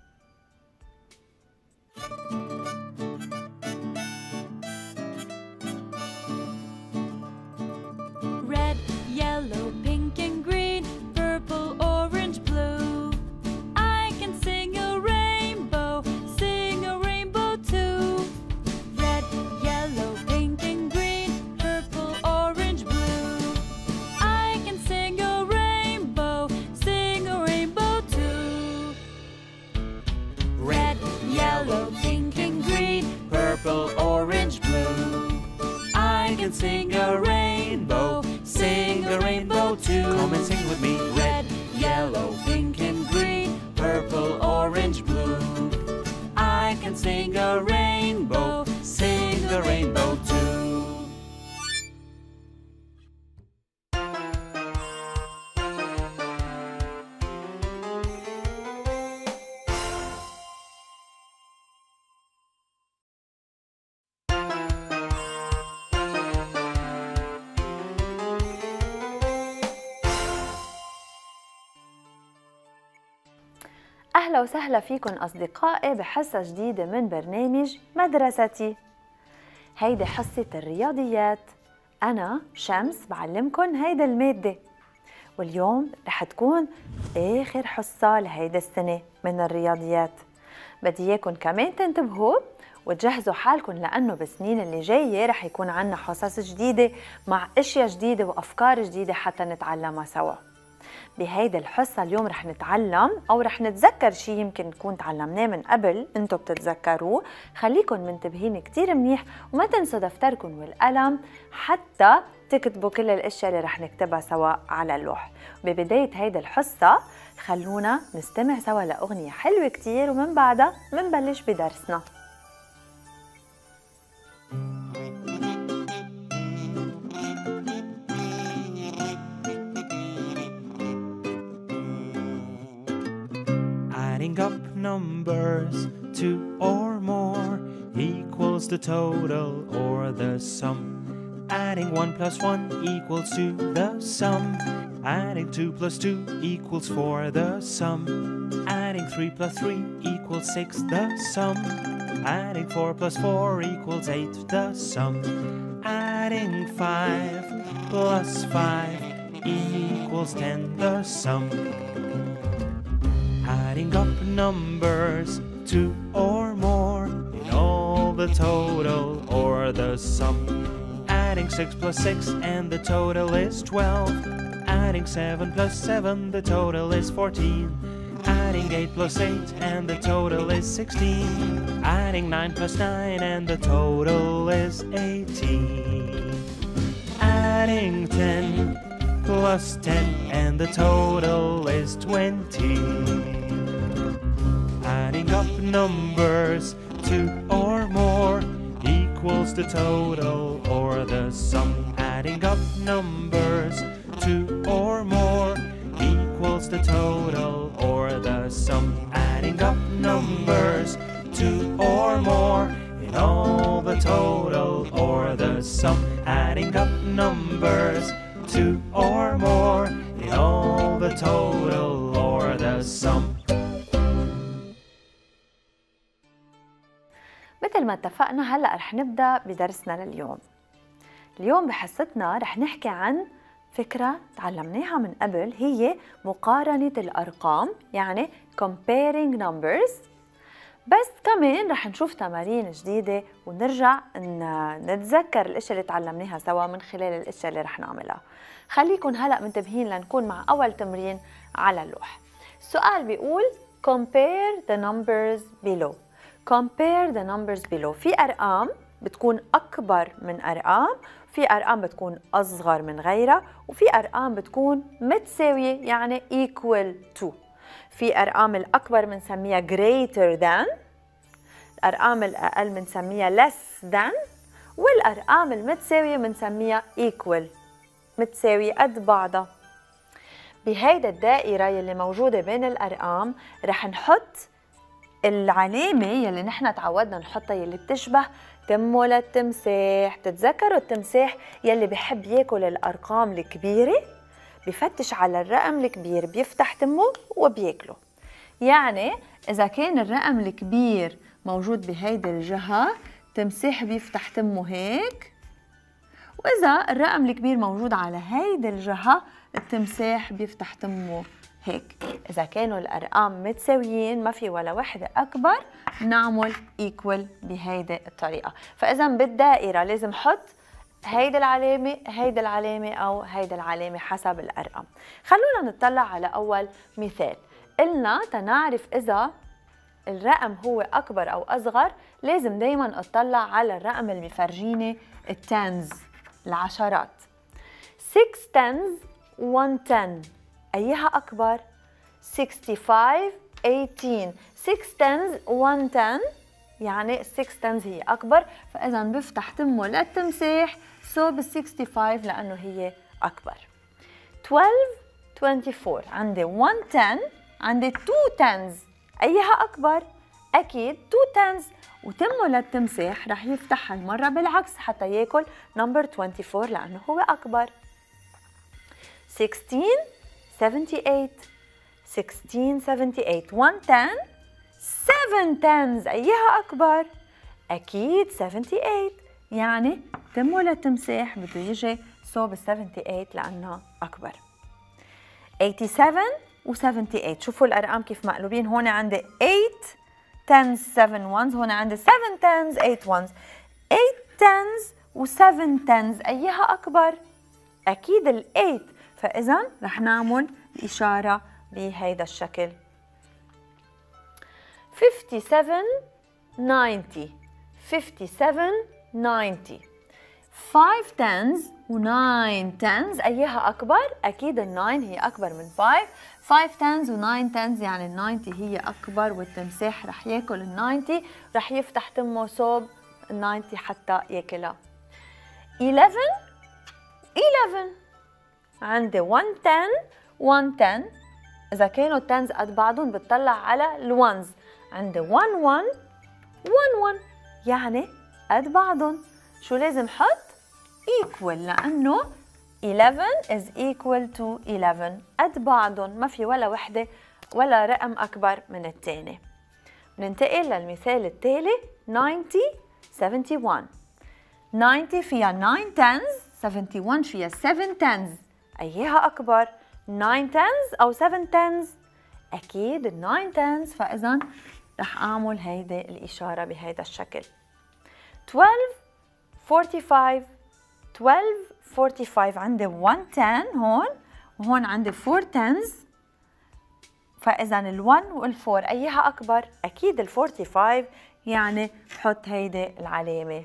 Red, yellow, pink and green, purple, orange, blue. I can sing a rainbow, sing a rainbow too. Red, yellow, pink and green, purple, orange, blue. I can sing a rainbow, sing a rainbow too. Red, yellow, pink and green, Purple, orange, blue. I can sing a rainbow, Sing a rainbow too. Come and sing with me. red, yellow, pink and green, Purple, orange, blue. I can sing a rainbow, Sing a rainbow too. أهلا وسهلا فيكن أصدقائي بحصة جديدة من برنامج مدرستي. هيدي حصة الرياضيات. أنا شمس بعلمكن هيدي المادة، واليوم رح تكون آخر حصة لهيدي السنة من الرياضيات. بدي إياكن كمان تنتبهوا وتجهزوا حالكن، لأنه بالسنين اللي جاية رح يكون عنا حصص جديدة مع أشياء جديدة وأفكار جديدة حتى نتعلمها سوا. بهيدي الحصة اليوم رح نتعلم أو رح نتذكر شيء يمكن نكون تعلمناه من قبل انتو بتتذكروه. خليكن منتبهين كتير منيح وما تنسوا دفتركن والقلم حتى تكتبوا كل الاشياء اللي رح نكتبها سوا على اللوح. ببداية هيدي الحصة خلونا نستمع سوا لأغنية حلوة كتير، ومن بعدها منبلش بدرسنا. Adding up numbers, two or more, equals the total or the sum. Adding one plus one equals to the sum. Adding two plus two equals four, the sum. Adding three plus three equals six, the sum. Adding four plus four equals eight, the sum. Adding five plus five equals ten, the sum. Adding up numbers, two or more, in all the total or the sum. Adding six plus six and the total is twelve. Adding seven plus seven, the total is fourteen. Adding eight plus eight, and the total is sixteen. Adding nine plus nine, and the total is eighteen. Adding ten plus ten, and the total is twenty. Adding up numbers, two or more, equals the total or the sum. Adding up numbers, two or more, equals the total or the sum. Adding up numbers, two or more, in all the total or the sum. Adding up numbers, two or more, in all the total or the sum. مثل ما اتفقنا هلأ رح نبدأ بدرسنا لليوم. اليوم بحصتنا رح نحكي عن فكرة تعلمناها من قبل، هي مقارنة الأرقام، يعني comparing numbers. بس كمان رح نشوف تمارين جديدة ونرجع نتذكر الاشياء اللي تعلمناها سوا من خلال الاشياء اللي رح نعملها. خليكن هلأ منتبهين لنكون مع أول تمرين على اللوح. السؤال بيقول compare the numbers below. compare the numbers below. في أرقام بتكون أكبر من أرقام، في أرقام بتكون أصغر من غيرها، وفي أرقام بتكون متساوية يعني equal to. في أرقام الأكبر بنسميها greater than، الأرقام الأقل بنسميها less than، والأرقام المتساوية بنسميها equal، متساوية قد بعضها. بهيدا الدائرة يلي موجودة بين الأرقام رح نحط العلامة يلي نحن تعودنا نحطها يلي بتشبه تمه للتمساح. تتذكروا التمساح يلي بحب ياكل الأرقام الكبيرة، بفتش على الرقم الكبير بيفتح تمه وبياكله. يعني إذا كان الرقم الكبير موجود بهيدي الجهة، التمساح بيفتح تمه هيك، وإذا الرقم الكبير موجود على هيدي الجهة، التمساح بيفتح تمه هيك. إذا كانوا الأرقام متساويين ما في ولا وحدة أكبر، نعمل equal بهيدي الطريقة. فإذا بالدائرة لازم حط هيدي العلامة هيدي العلامة أو هيدي العلامة حسب الأرقام. خلونا نطلع على أول مثال. قلنا تنعرف إذا الرقم هو أكبر أو أصغر لازم دايما أطلع على الرقم اللي بيفرجيني التنز، العشرات. six tens one ten، أيها أكبر؟ sixty-five eighteen. six tens one ten يعني six tens هي أكبر، فإذا بفتح تمه للتمساح سو بال sixty-five لأنه هي أكبر. twelve twenty-four، عندي one ten، عندي two tens، أيها أكبر؟ أكيد two tens، وتمه للتمساح رح يفتح هالمرة بالعكس حتى ياكل نمبر twenty-four لأنه هو أكبر. sixteen seventy-eight. sixteen seventy-eight. one ten. seven tens، أيها أكبر؟ أكيد seventy-eight، يعني تمه للتمساح بده يجي صوب seventy-eight لأنها أكبر. eighty-seven و seventy-eight، شوفوا الأرقام كيف مقلوبين، هون عندي eight tens seven ones، هون عندي seven tens eight ones. eight tens و seven tens، أيها أكبر؟ أكيد ال eight، فإذا رح نعمل الإشارة بهيدا الشكل. fifty-seven ninety. fifty-seven ninety. five tens و nine tens، أيها أكبر؟ أكيد ال nine هي أكبر من five. five tens و nine tens يعني ال ninety هي أكبر، والتمساح رح ياكل ال ninety، رح يفتح تمه صوب ال ninety حتى ياكلها. eleven. eleven، عندي one ten one ten، إذا كانوا التنز قد بعضهم بتطلع على الونز، عندي one one one one يعني قد بعضهم. شو لازم حط؟ equal، لأنه eleven is equal to eleven، قد بعضهم، ما في ولا وحدة ولا رقم أكبر من الثاني. ننتقل للمثال التالي. ninety seventy-one. ninety فيها nine tens، seventy-one فيها seven tens، أيها أكبر؟ nine tens أو seven tens؟ أكيد nine tens، فإذا رح أعمل هيدي الإشارة بهيدا الشكل. twelve forty-five. twelve forty-five، عندي one ten هون وهون عندي four tens، فإذا الون والفور أيها أكبر؟ أكيد ال forty-five، يعني بحط هيدي العلامة.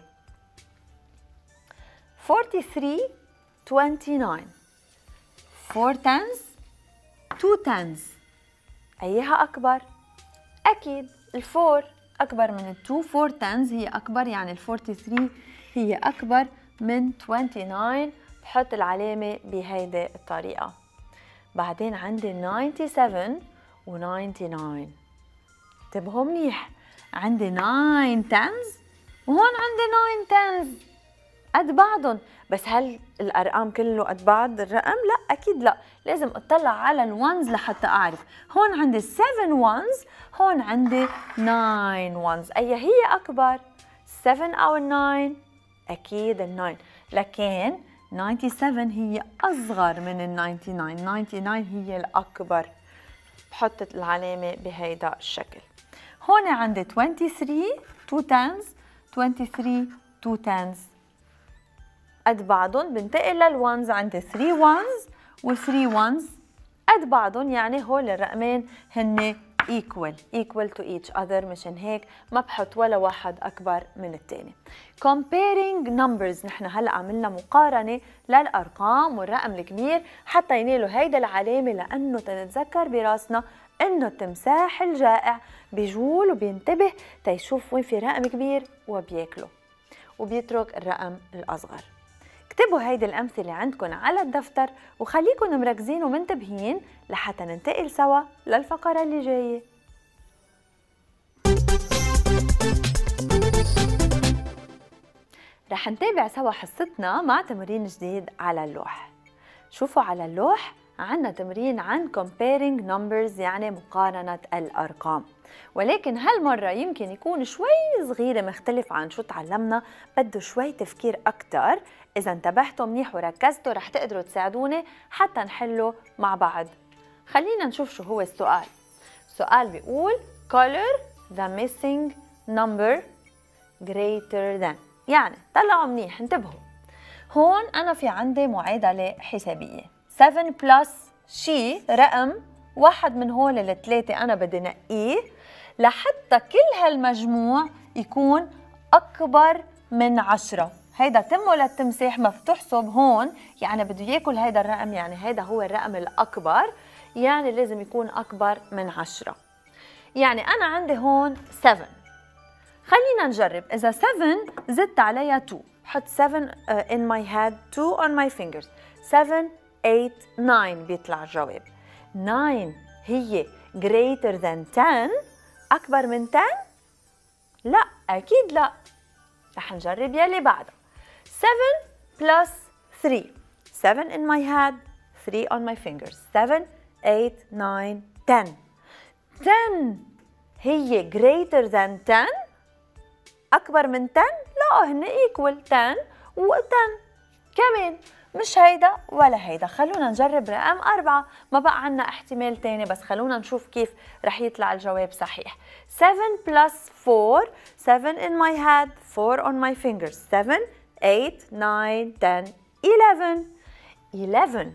forty-three twenty-nine، four tens two tens، أيها أكبر؟ أكيد الفور أكبر من التو، four tens هي أكبر، يعني ال forty-three هي أكبر من twenty-nine، بحط العلامة بهيدي الطريقة. بعدين عندي ninety-seven و ninety-nine، انتبهوا منيح، عندي nine tens وهون عندي nine tens قد بعضهم، بس هل الأرقام كله قد بعض الرقم؟ لا أكيد لا، لازم أطلع على الونز لحتى أعرف. هون عندي seven ones، هون عندي nine ones، أي هي أكبر؟ seven أو nine؟ أكيد ال nine، لكن ninety-seven هي أصغر من ال ninety-nine، ninety-nine هي الأكبر، بحط العلامة بهيدا الشكل. هون عندي twenty-three two tens، twenty-three two tens قد بعضهم، بنتقل للونز، عندي three ones و three ones قد بعضهم، يعني هول الرقمين هن equal equal to each other، مشان هيك ما بحط ولا واحد أكبر من الثاني. comparing numbers، نحن هلا عملنا مقارنة للأرقام والرقم الكبير حتى ينالوا هيدا العلامة، لأنه تنتذكر براسنا إنه التمساح الجائع بيجول وبينتبه تيشوف وين في رقم كبير وبياكله وبيترك الرقم الأصغر. اكتبوا هيدي الأمثلة عندكم على الدفتر وخليكم مركزين ومنتبهين لحتى ننتقل سوا للفقرة اللي جاية. رح نتابع سوا حصتنا مع تمرين جديد على اللوح. شوفوا على اللوح عنا تمرين عن comparing numbers، يعني مقارنة الأرقام، ولكن هالمرة يمكن يكون شوي صغيرة مختلف عن شو تعلمنا، بده شوي تفكير أكتر. إذا انتبهتوا منيح وركزتوا رح تقدروا تساعدوني حتى نحله مع بعض. خلينا نشوف شو هو السؤال. السؤال بيقول color the missing number greater than، يعني طلعوا منيح انتبهوا. هون أنا في عندي معادلة حسابية seven plus شي رقم واحد من هول الثلاثة أنا بدي نقيه لحتى كل هالمجموع يكون أكبر من عشرة. هيدا تمه للتمساح ما بتحسب هون، يعني بده ياكل هيدا الرقم، يعني هيدا هو الرقم الأكبر، يعني لازم يكون أكبر من عشرة. يعني أنا عندي هون seven، خلينا نجرب. إذا seven زدت عليها two، حط seven in my head، two on my fingers، seven eight nine بيطلع الجواب. nine هي greater than ten، أكبر من ten؟ لا أكيد لا. رح نجرب يلي بعدها. seven plus three، seven in my head، three on my fingers، seven eight nine ten. ten هي greater than ten، أكبر من ten؟ لا هن equal ten و ten كمان، مش هيدا ولا هيدا. خلونا نجرب رقم أربعة، ما بقى عنا احتمال تاني، بس خلونا نشوف كيف رح يطلع الجواب صحيح. seven plus four، seven in my head، four on my fingers، seven eight nine ten eleven. eleven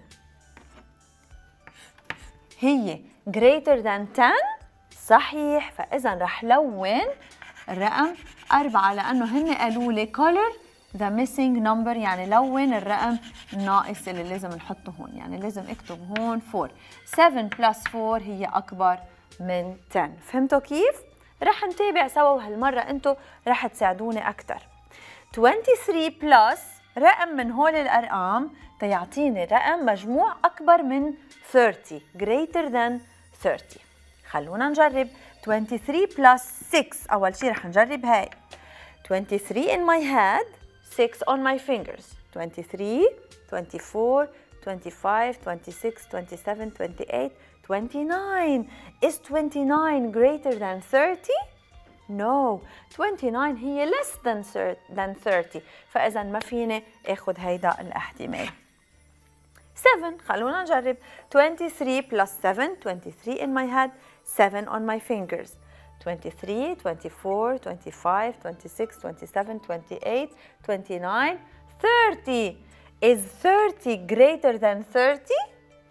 هي greater than ten، صحيح. فإذا رح لون الرقم أربعة، لأنه هن قالوا لي color the missing number، يعني لون الرقم الناقص اللي لازم نحطه هون، يعني لازم اكتب هون four. seven plus four هي أكبر من ten. فهمتوا كيف؟ رح نتابع سوا، وهالمرة انتو رح تساعدوني أكتر. twenty-three plus رقم من هول الأرقام تيعطيني رقم مجموع أكبر من thirty، greater than thirty. خلونا نجرب. twenty-three plus six، أول شي رح نجرب هاي. twenty-three in my head، six on my fingers، twenty-three twenty-four twenty-five twenty-six twenty-seven twenty-eight twenty-nine. Is twenty-nine greater than thirty؟ No، twenty-nine هي less than than thirty، فإذا ما فيني آخد هيدا الاحتمال. seven، خلونا نجرب. twenty-three plus seven، twenty-three in my head، seven on my fingers، twenty-three twenty-four twenty-five twenty-six twenty-seven twenty-eight twenty-nine thirty. Is thirty greater than thirty؟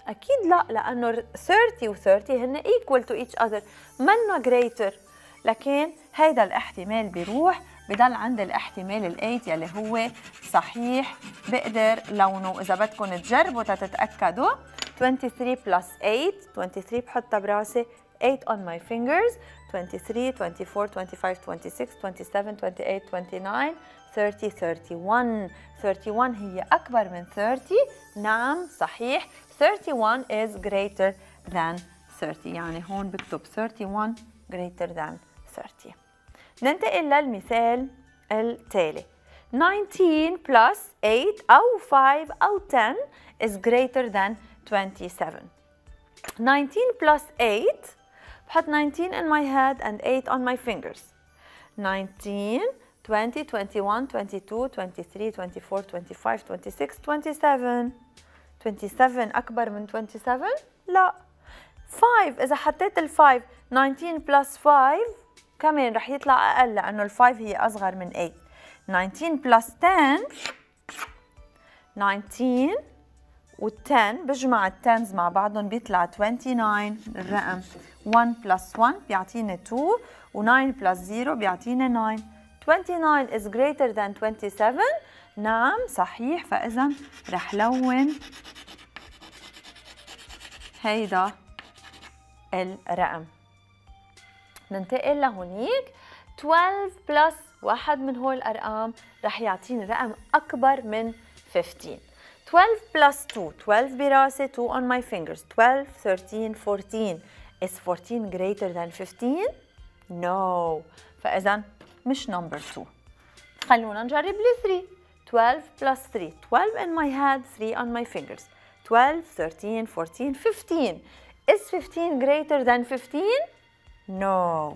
أكيد لا، لأنه ثلاثين و ثلاثين هن equal to each other، منا greater. لكن هيدا الاحتمال بيروح، بضل عند الاحتمال الثمانية يلي هو صحيح. بقدر لونه إذا بدكم تجربوا تتأكدوا. ثلاثة وعشرين plus ثمانية، ثلاثة وعشرين بحطها براسي، ثمانية on my fingers، ثلاثة وعشرين، أربعة وعشرين، خمسة وعشرين، ستة وعشرين، ثمانية وعشرين، تسعة وعشرين، ثلاثين، واحد وثلاثين. ثلاثين وواحد هي أكبر من ثلاثين. نعم صحيح، واحد وثلاثين is greater than ثلاثين، يعني هون بكتب واحد وثلاثين greater than ثلاثين. ننتقل للمثال التالي. تسعة عشر plus ثمانية أو خمسة أو عشرة is greater than twenty-seven. nineteen plus eight، بحط nineteen in my head and eight on my fingers. nineteen، twenty، twenty-one، twenty-two، twenty-three، twenty-four، twenty-five، twenty-six، twenty-seven. twenty-seven أكبر من twenty-seven؟ لا. five، إذا حطيت ال five، nineteen plus five كمان رح يطلع أقل لأنه ال five هي أصغر من eight. nineteen plus ten، nineteen و ten بجمع ال tens مع بعضهم بيطلع twenty-nine الرقم. one plus one بيعطيني two و nine plus zero بيعطيني nine. twenty-nine is greater than twenty-seven. نعم صحيح، فإذا رح لون هيدا الرقم. ننتقل لهونيك. twelve plus واحد من هول الأرقام رح يعطيني رقم أكبر من fifteen. twelve plus two، twelve براسي، two on my fingers. twelve، thirteen، fourteen. Is fourteen greater than fifteen? No. فإذا مش number two. خلونا نجرب ل three. twelve plus three، twelve in my head، three on my fingers. twelve، thirteen، fourteen، fifteen. Is fifteen greater than fifteen? No.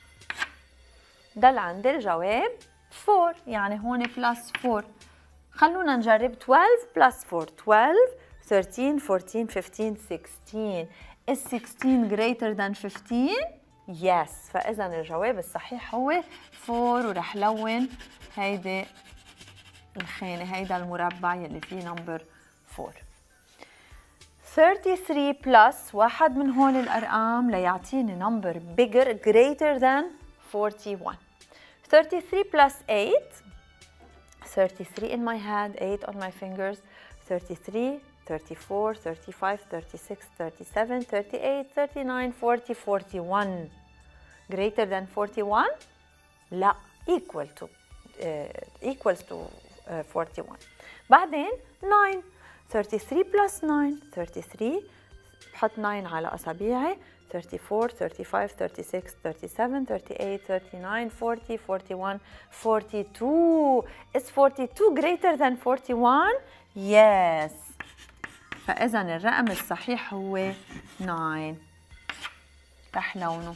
ضل عندي الجواب four، يعني هون plus four. خلونا نجرب twelve plus four. twelve، thirteen، fourteen، fifteen، sixteen. Is sixteen greater than fifteen? Yes. فإذا الجواب الصحيح هو four، ورح لون هيدي الخانة، هيدا المربع يلي فيه number four. thirty-three plus واحد من هول الأرقام ليعطيني number bigger greater than forty-one. thirty-three plus eight، thirty-three in my hand، eight on my fingers. thirty-three، thirty-four، thirty-five، thirty-six، thirty-seven، thirty-eight، thirty-nine، forty، forty-one. Greater than forty-one؟ لا، equal to uh, equals to uh, forty-one. بعدين nine. thirty-three plus nine، thirty-three، بحط nine على أصابعي. thirty-four، thirty-five، thirty-six، thirty-seven، thirty-eight، thirty-nine، forty، forty-one، forty-two. Is forty-two greater than forty-one? Yes. فإذا الرقم الصحيح هو nine. رح لونه.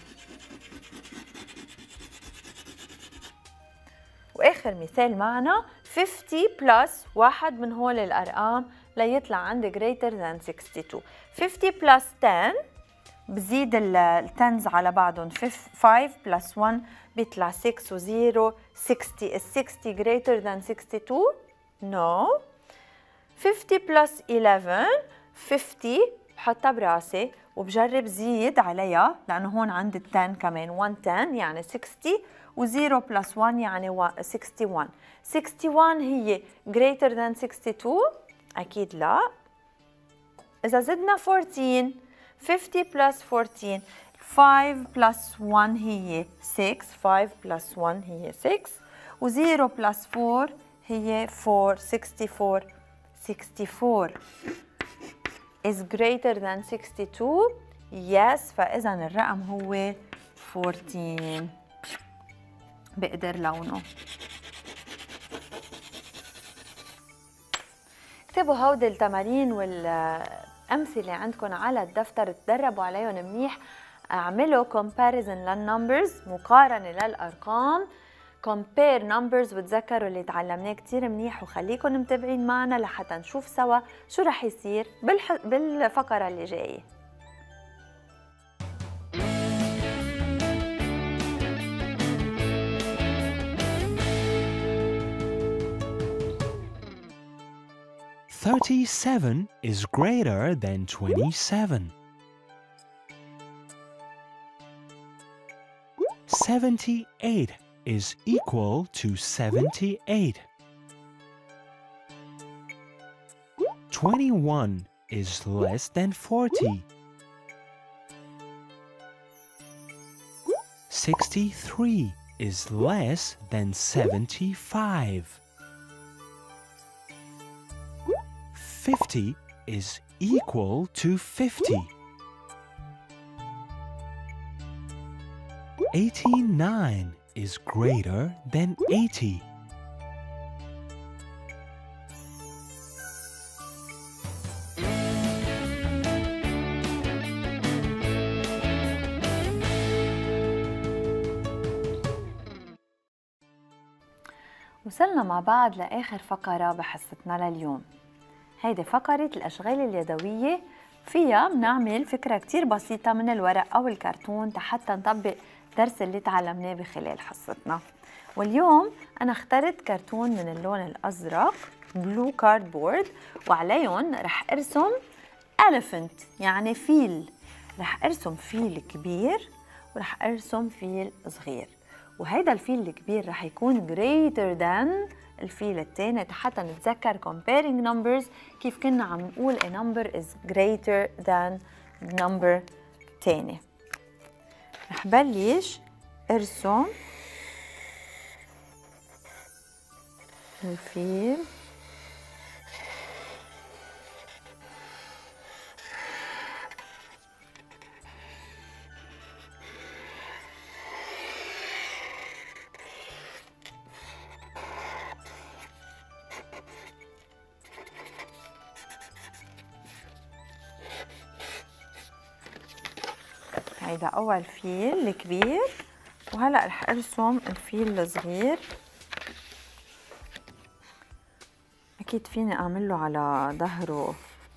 وآخر مثال معنا fifty plus واحد من هول الأرقام ليطلع عندي greater than sixty-two. fifty plus ten، بزيد التنز على بعضهم. five plus one بيطلع six و zero sixty. Is sixty greater than sixty-two? No. fifty plus eleven، fifty بحطها براسي وبجرب زيد عليها لأنه هون عندي ten كمان. one ten يعني sixty، و zero plus one يعني sixty-one. sixty-one هي greater than sixty-two؟ أكيد لا. إذا زدنا fourteen، fifty plus fourteen، five plus one هي six، five plus one هي six، و zero plus four هي four، sixty-four. sixty-four is greater than sixty-two. Yes. فإذا الرقم هو fourteen. بقدر لونه. اكتبوا هودي التمارين والأمثلة عندكم على الدفتر، تدربوا عليهم منيح. اعملوا comparison للنمبرز، مقارنة للأرقام. compare numbers، وتذكروا اللي تعلمناه كتير منيح، وخليكم متابعين معنا لحتى نشوف سوا شو رح يصير بالح... بالفقرة اللي جاية. twenty-seven is greater than twenty-seven. seventy-eight is equal to seventy-eight. twenty-one is less than forty. sixty-three is less than seventy-five. fifty is equal to fifty. eighty-nine is greater than eighty. وصلنا مع بعض لآخر فقرة بحصتنا لليوم. هيدي فقرة الأشغال اليدوية، فيها بنعمل فكرة كتير بسيطة من الورق أو الكرتون حتى نطبق الدرس اللي تعلمناه بخلال حصتنا. واليوم أنا اخترت كرتون من اللون الأزرق بلو كاردبورد، وعليهم رح أرسم elephant يعني فيل. رح أرسم فيل كبير ورح أرسم فيل صغير، وهيدا الفيل الكبير رح يكون greater than الفيل الثاني حتى نتذكر comparing numbers كيف كنا عم نقول a number is greater than number الثاني. رح بلش ارسم الفيل هيدا أول فيل الكبير، وهلأ رح أرسم الفيل الصغير. أكيد فيني أعمل له على ظهره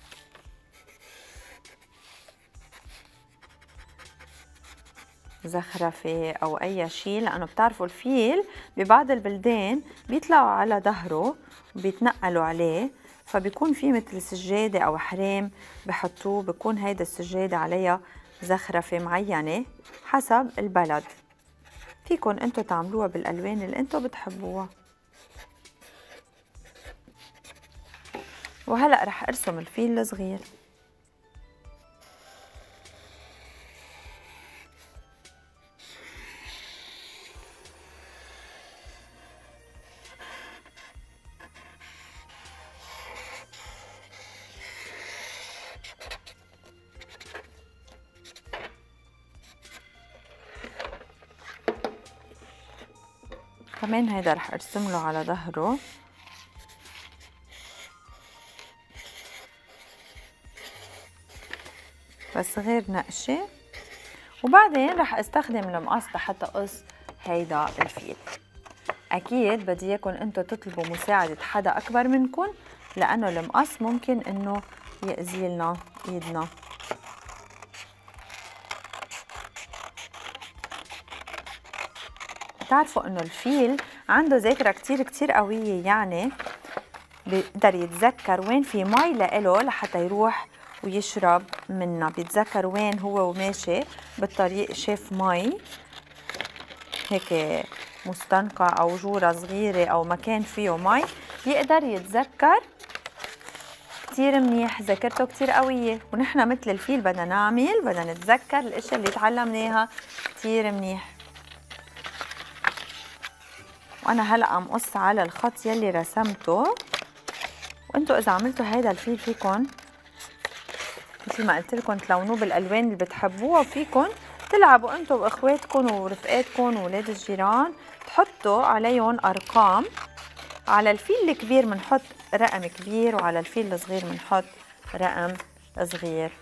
زخرفة أو أي شيء، لأنه بتعرفوا الفيل ببعض البلدان بيطلعوا على ظهره وبيتنقلوا عليه، فبيكون في مثل سجادة أو حرام بحطوه، بيكون هيدا السجادة عليها زخرفة معينة حسب البلد. فيكن انتو تعملوها بالألوان اللي انتو بتحبوها. وهلأ رح أرسم الفيل الصغير. كمان هيدا رح ارسم له على ظهره بس غير نقشة، وبعدين رح استخدم المقص لحتى اقص هيدا الفيل. اكيد بدي اياكم انتو تطلبوا مساعدة حدا اكبر منكم، لانه المقص ممكن انه يأذي لنا ايدنا. بتعرفوا انه الفيل عنده ذاكرة كتير كتير قوية، يعني بيقدر يتذكر وين في مي لإله لحتى يروح ويشرب منها. بيتذكر وين هو وماشي بالطريق شاف مي هيك مستنقع او جورة صغيرة او مكان فيه مي، بيقدر يتذكر كتير منيح، ذاكرته كتير قوية. ونحن مثل الفيل بدنا نعمل بدنا نتذكر الاشياء اللي تعلمناها كتير منيح. وانا هلا عم قص على الخط يلي رسمته، وانتو اذا عملتوا هيدا الفيل فيكن مثل ما قلت لكم تلونوه بالالوان اللي بتحبوها، وفيكن تلعبوا انتو واخواتكم ورفقاتكم واولاد الجيران، تحطوا عليهم ارقام. على الفيل الكبير بنحط رقم كبير، وعلى الفيل الصغير بنحط رقم صغير.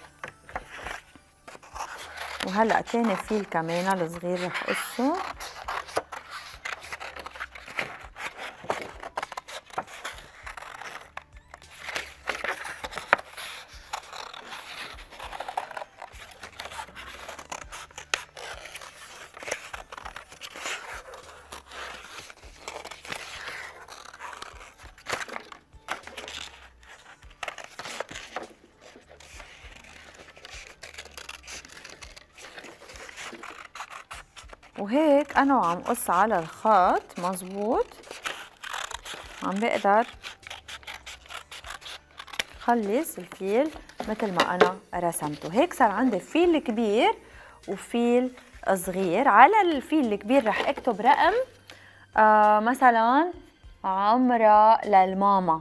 وهلا تاني فيل كمان الصغير رح قصه. وهيك أنا وعم قص على الخط مزبوط عم بقدر خلص الفيل مثل ما أنا رسمته. هيك صار عندي فيل كبير وفيل صغير. على الفيل الكبير رح اكتب رقم آه مثلا عمرها للماما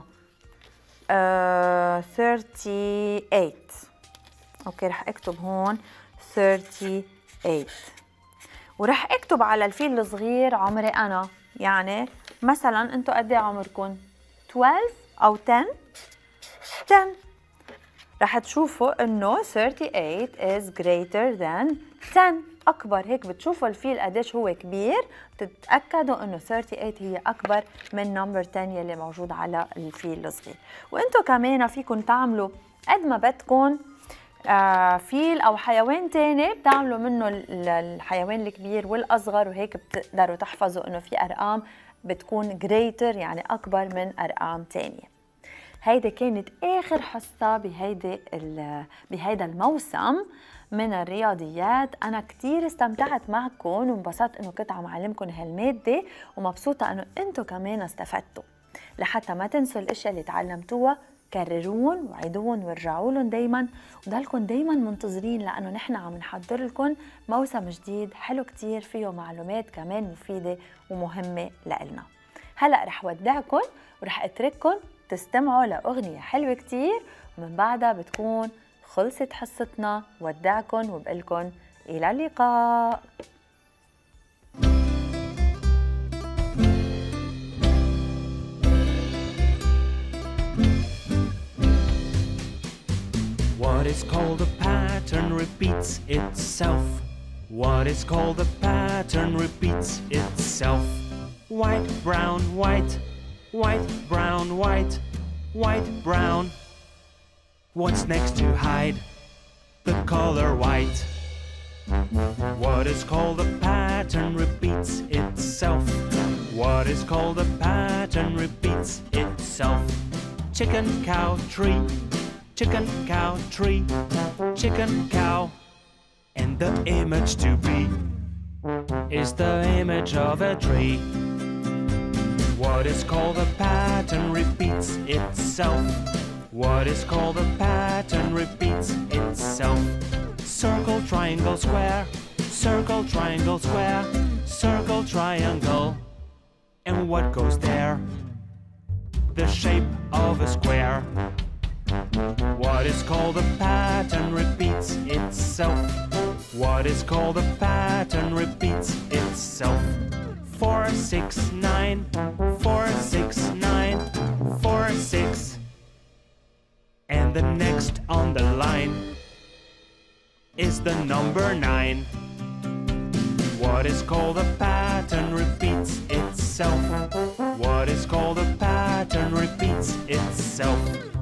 آه ثلاثة وثلاثين. اوكي رح اكتب هون ثلاثة وثلاثين، ورح اكتب على الفيل الصغير عمري انا. يعني مثلا انتو قد ايه عمركم؟ اثنا عشر او عشرة؟ عشرة. رح تشوفوا انه ثلاثة وثلاثين is greater than عشرة، اكبر. هيك بتشوفوا الفيل قديش هو كبير، بتتاكدوا انه ثلاثة وثلاثين هي اكبر من نمبر عشرة يلي موجود على الفيل الصغير. وانتم كمان فيكم تعملوا قد ما بدكم آه فيل او حيوان تاني، بتعملوا منه الحيوان الكبير والاصغر، وهيك بتقدروا تحفظوا انه في ارقام بتكون greater يعني اكبر من ارقام تانية. هيدي كانت آخر حصة بهيدي بهيدا الموسم من الرياضيات. أنا كتير استمتعت معكم وانبسطت إنه كنت عم أعلمكم هالمادة، ومبسوطة إنه أنتم كمان استفدتوا. لحتى ما تنسوا الأشياء اللي تعلمتوها، كررون وعيدون وارجعوا لهم دايما، وضلكم دايما منتظرين لأنه نحن عم نحضر لكم موسم جديد حلو كتير فيه معلومات كمان مفيدة ومهمة لإلنا. هلأ رح ودعكم ورح أترككم تستمعوا لأغنية حلوة كتير، ومن بعدها بتكون خلصت حصتنا. ودعكم وبقلكن إلى اللقاء. What is called a pattern repeats itself. What is called a pattern repeats itself. White, brown, white. White, brown, white, white, brown. What's next to hide? The color white. What is called a pattern repeats itself. What is called a pattern repeats itself. Chicken, cow, tree. Chicken, cow, tree. Chicken, cow. And the image to be is the image of a tree. What is called a pattern repeats itself. What is called a pattern repeats itself. Circle, triangle, square. Circle, triangle, square. Circle, triangle. And what goes there? The shape of a square. What is called a pattern repeats itself. What is called a pattern repeats itself. Four, six, nine, four, six, nine, four, six. And the next on the line is the number nine. What is called a pattern repeats itself. What is called a pattern repeats itself.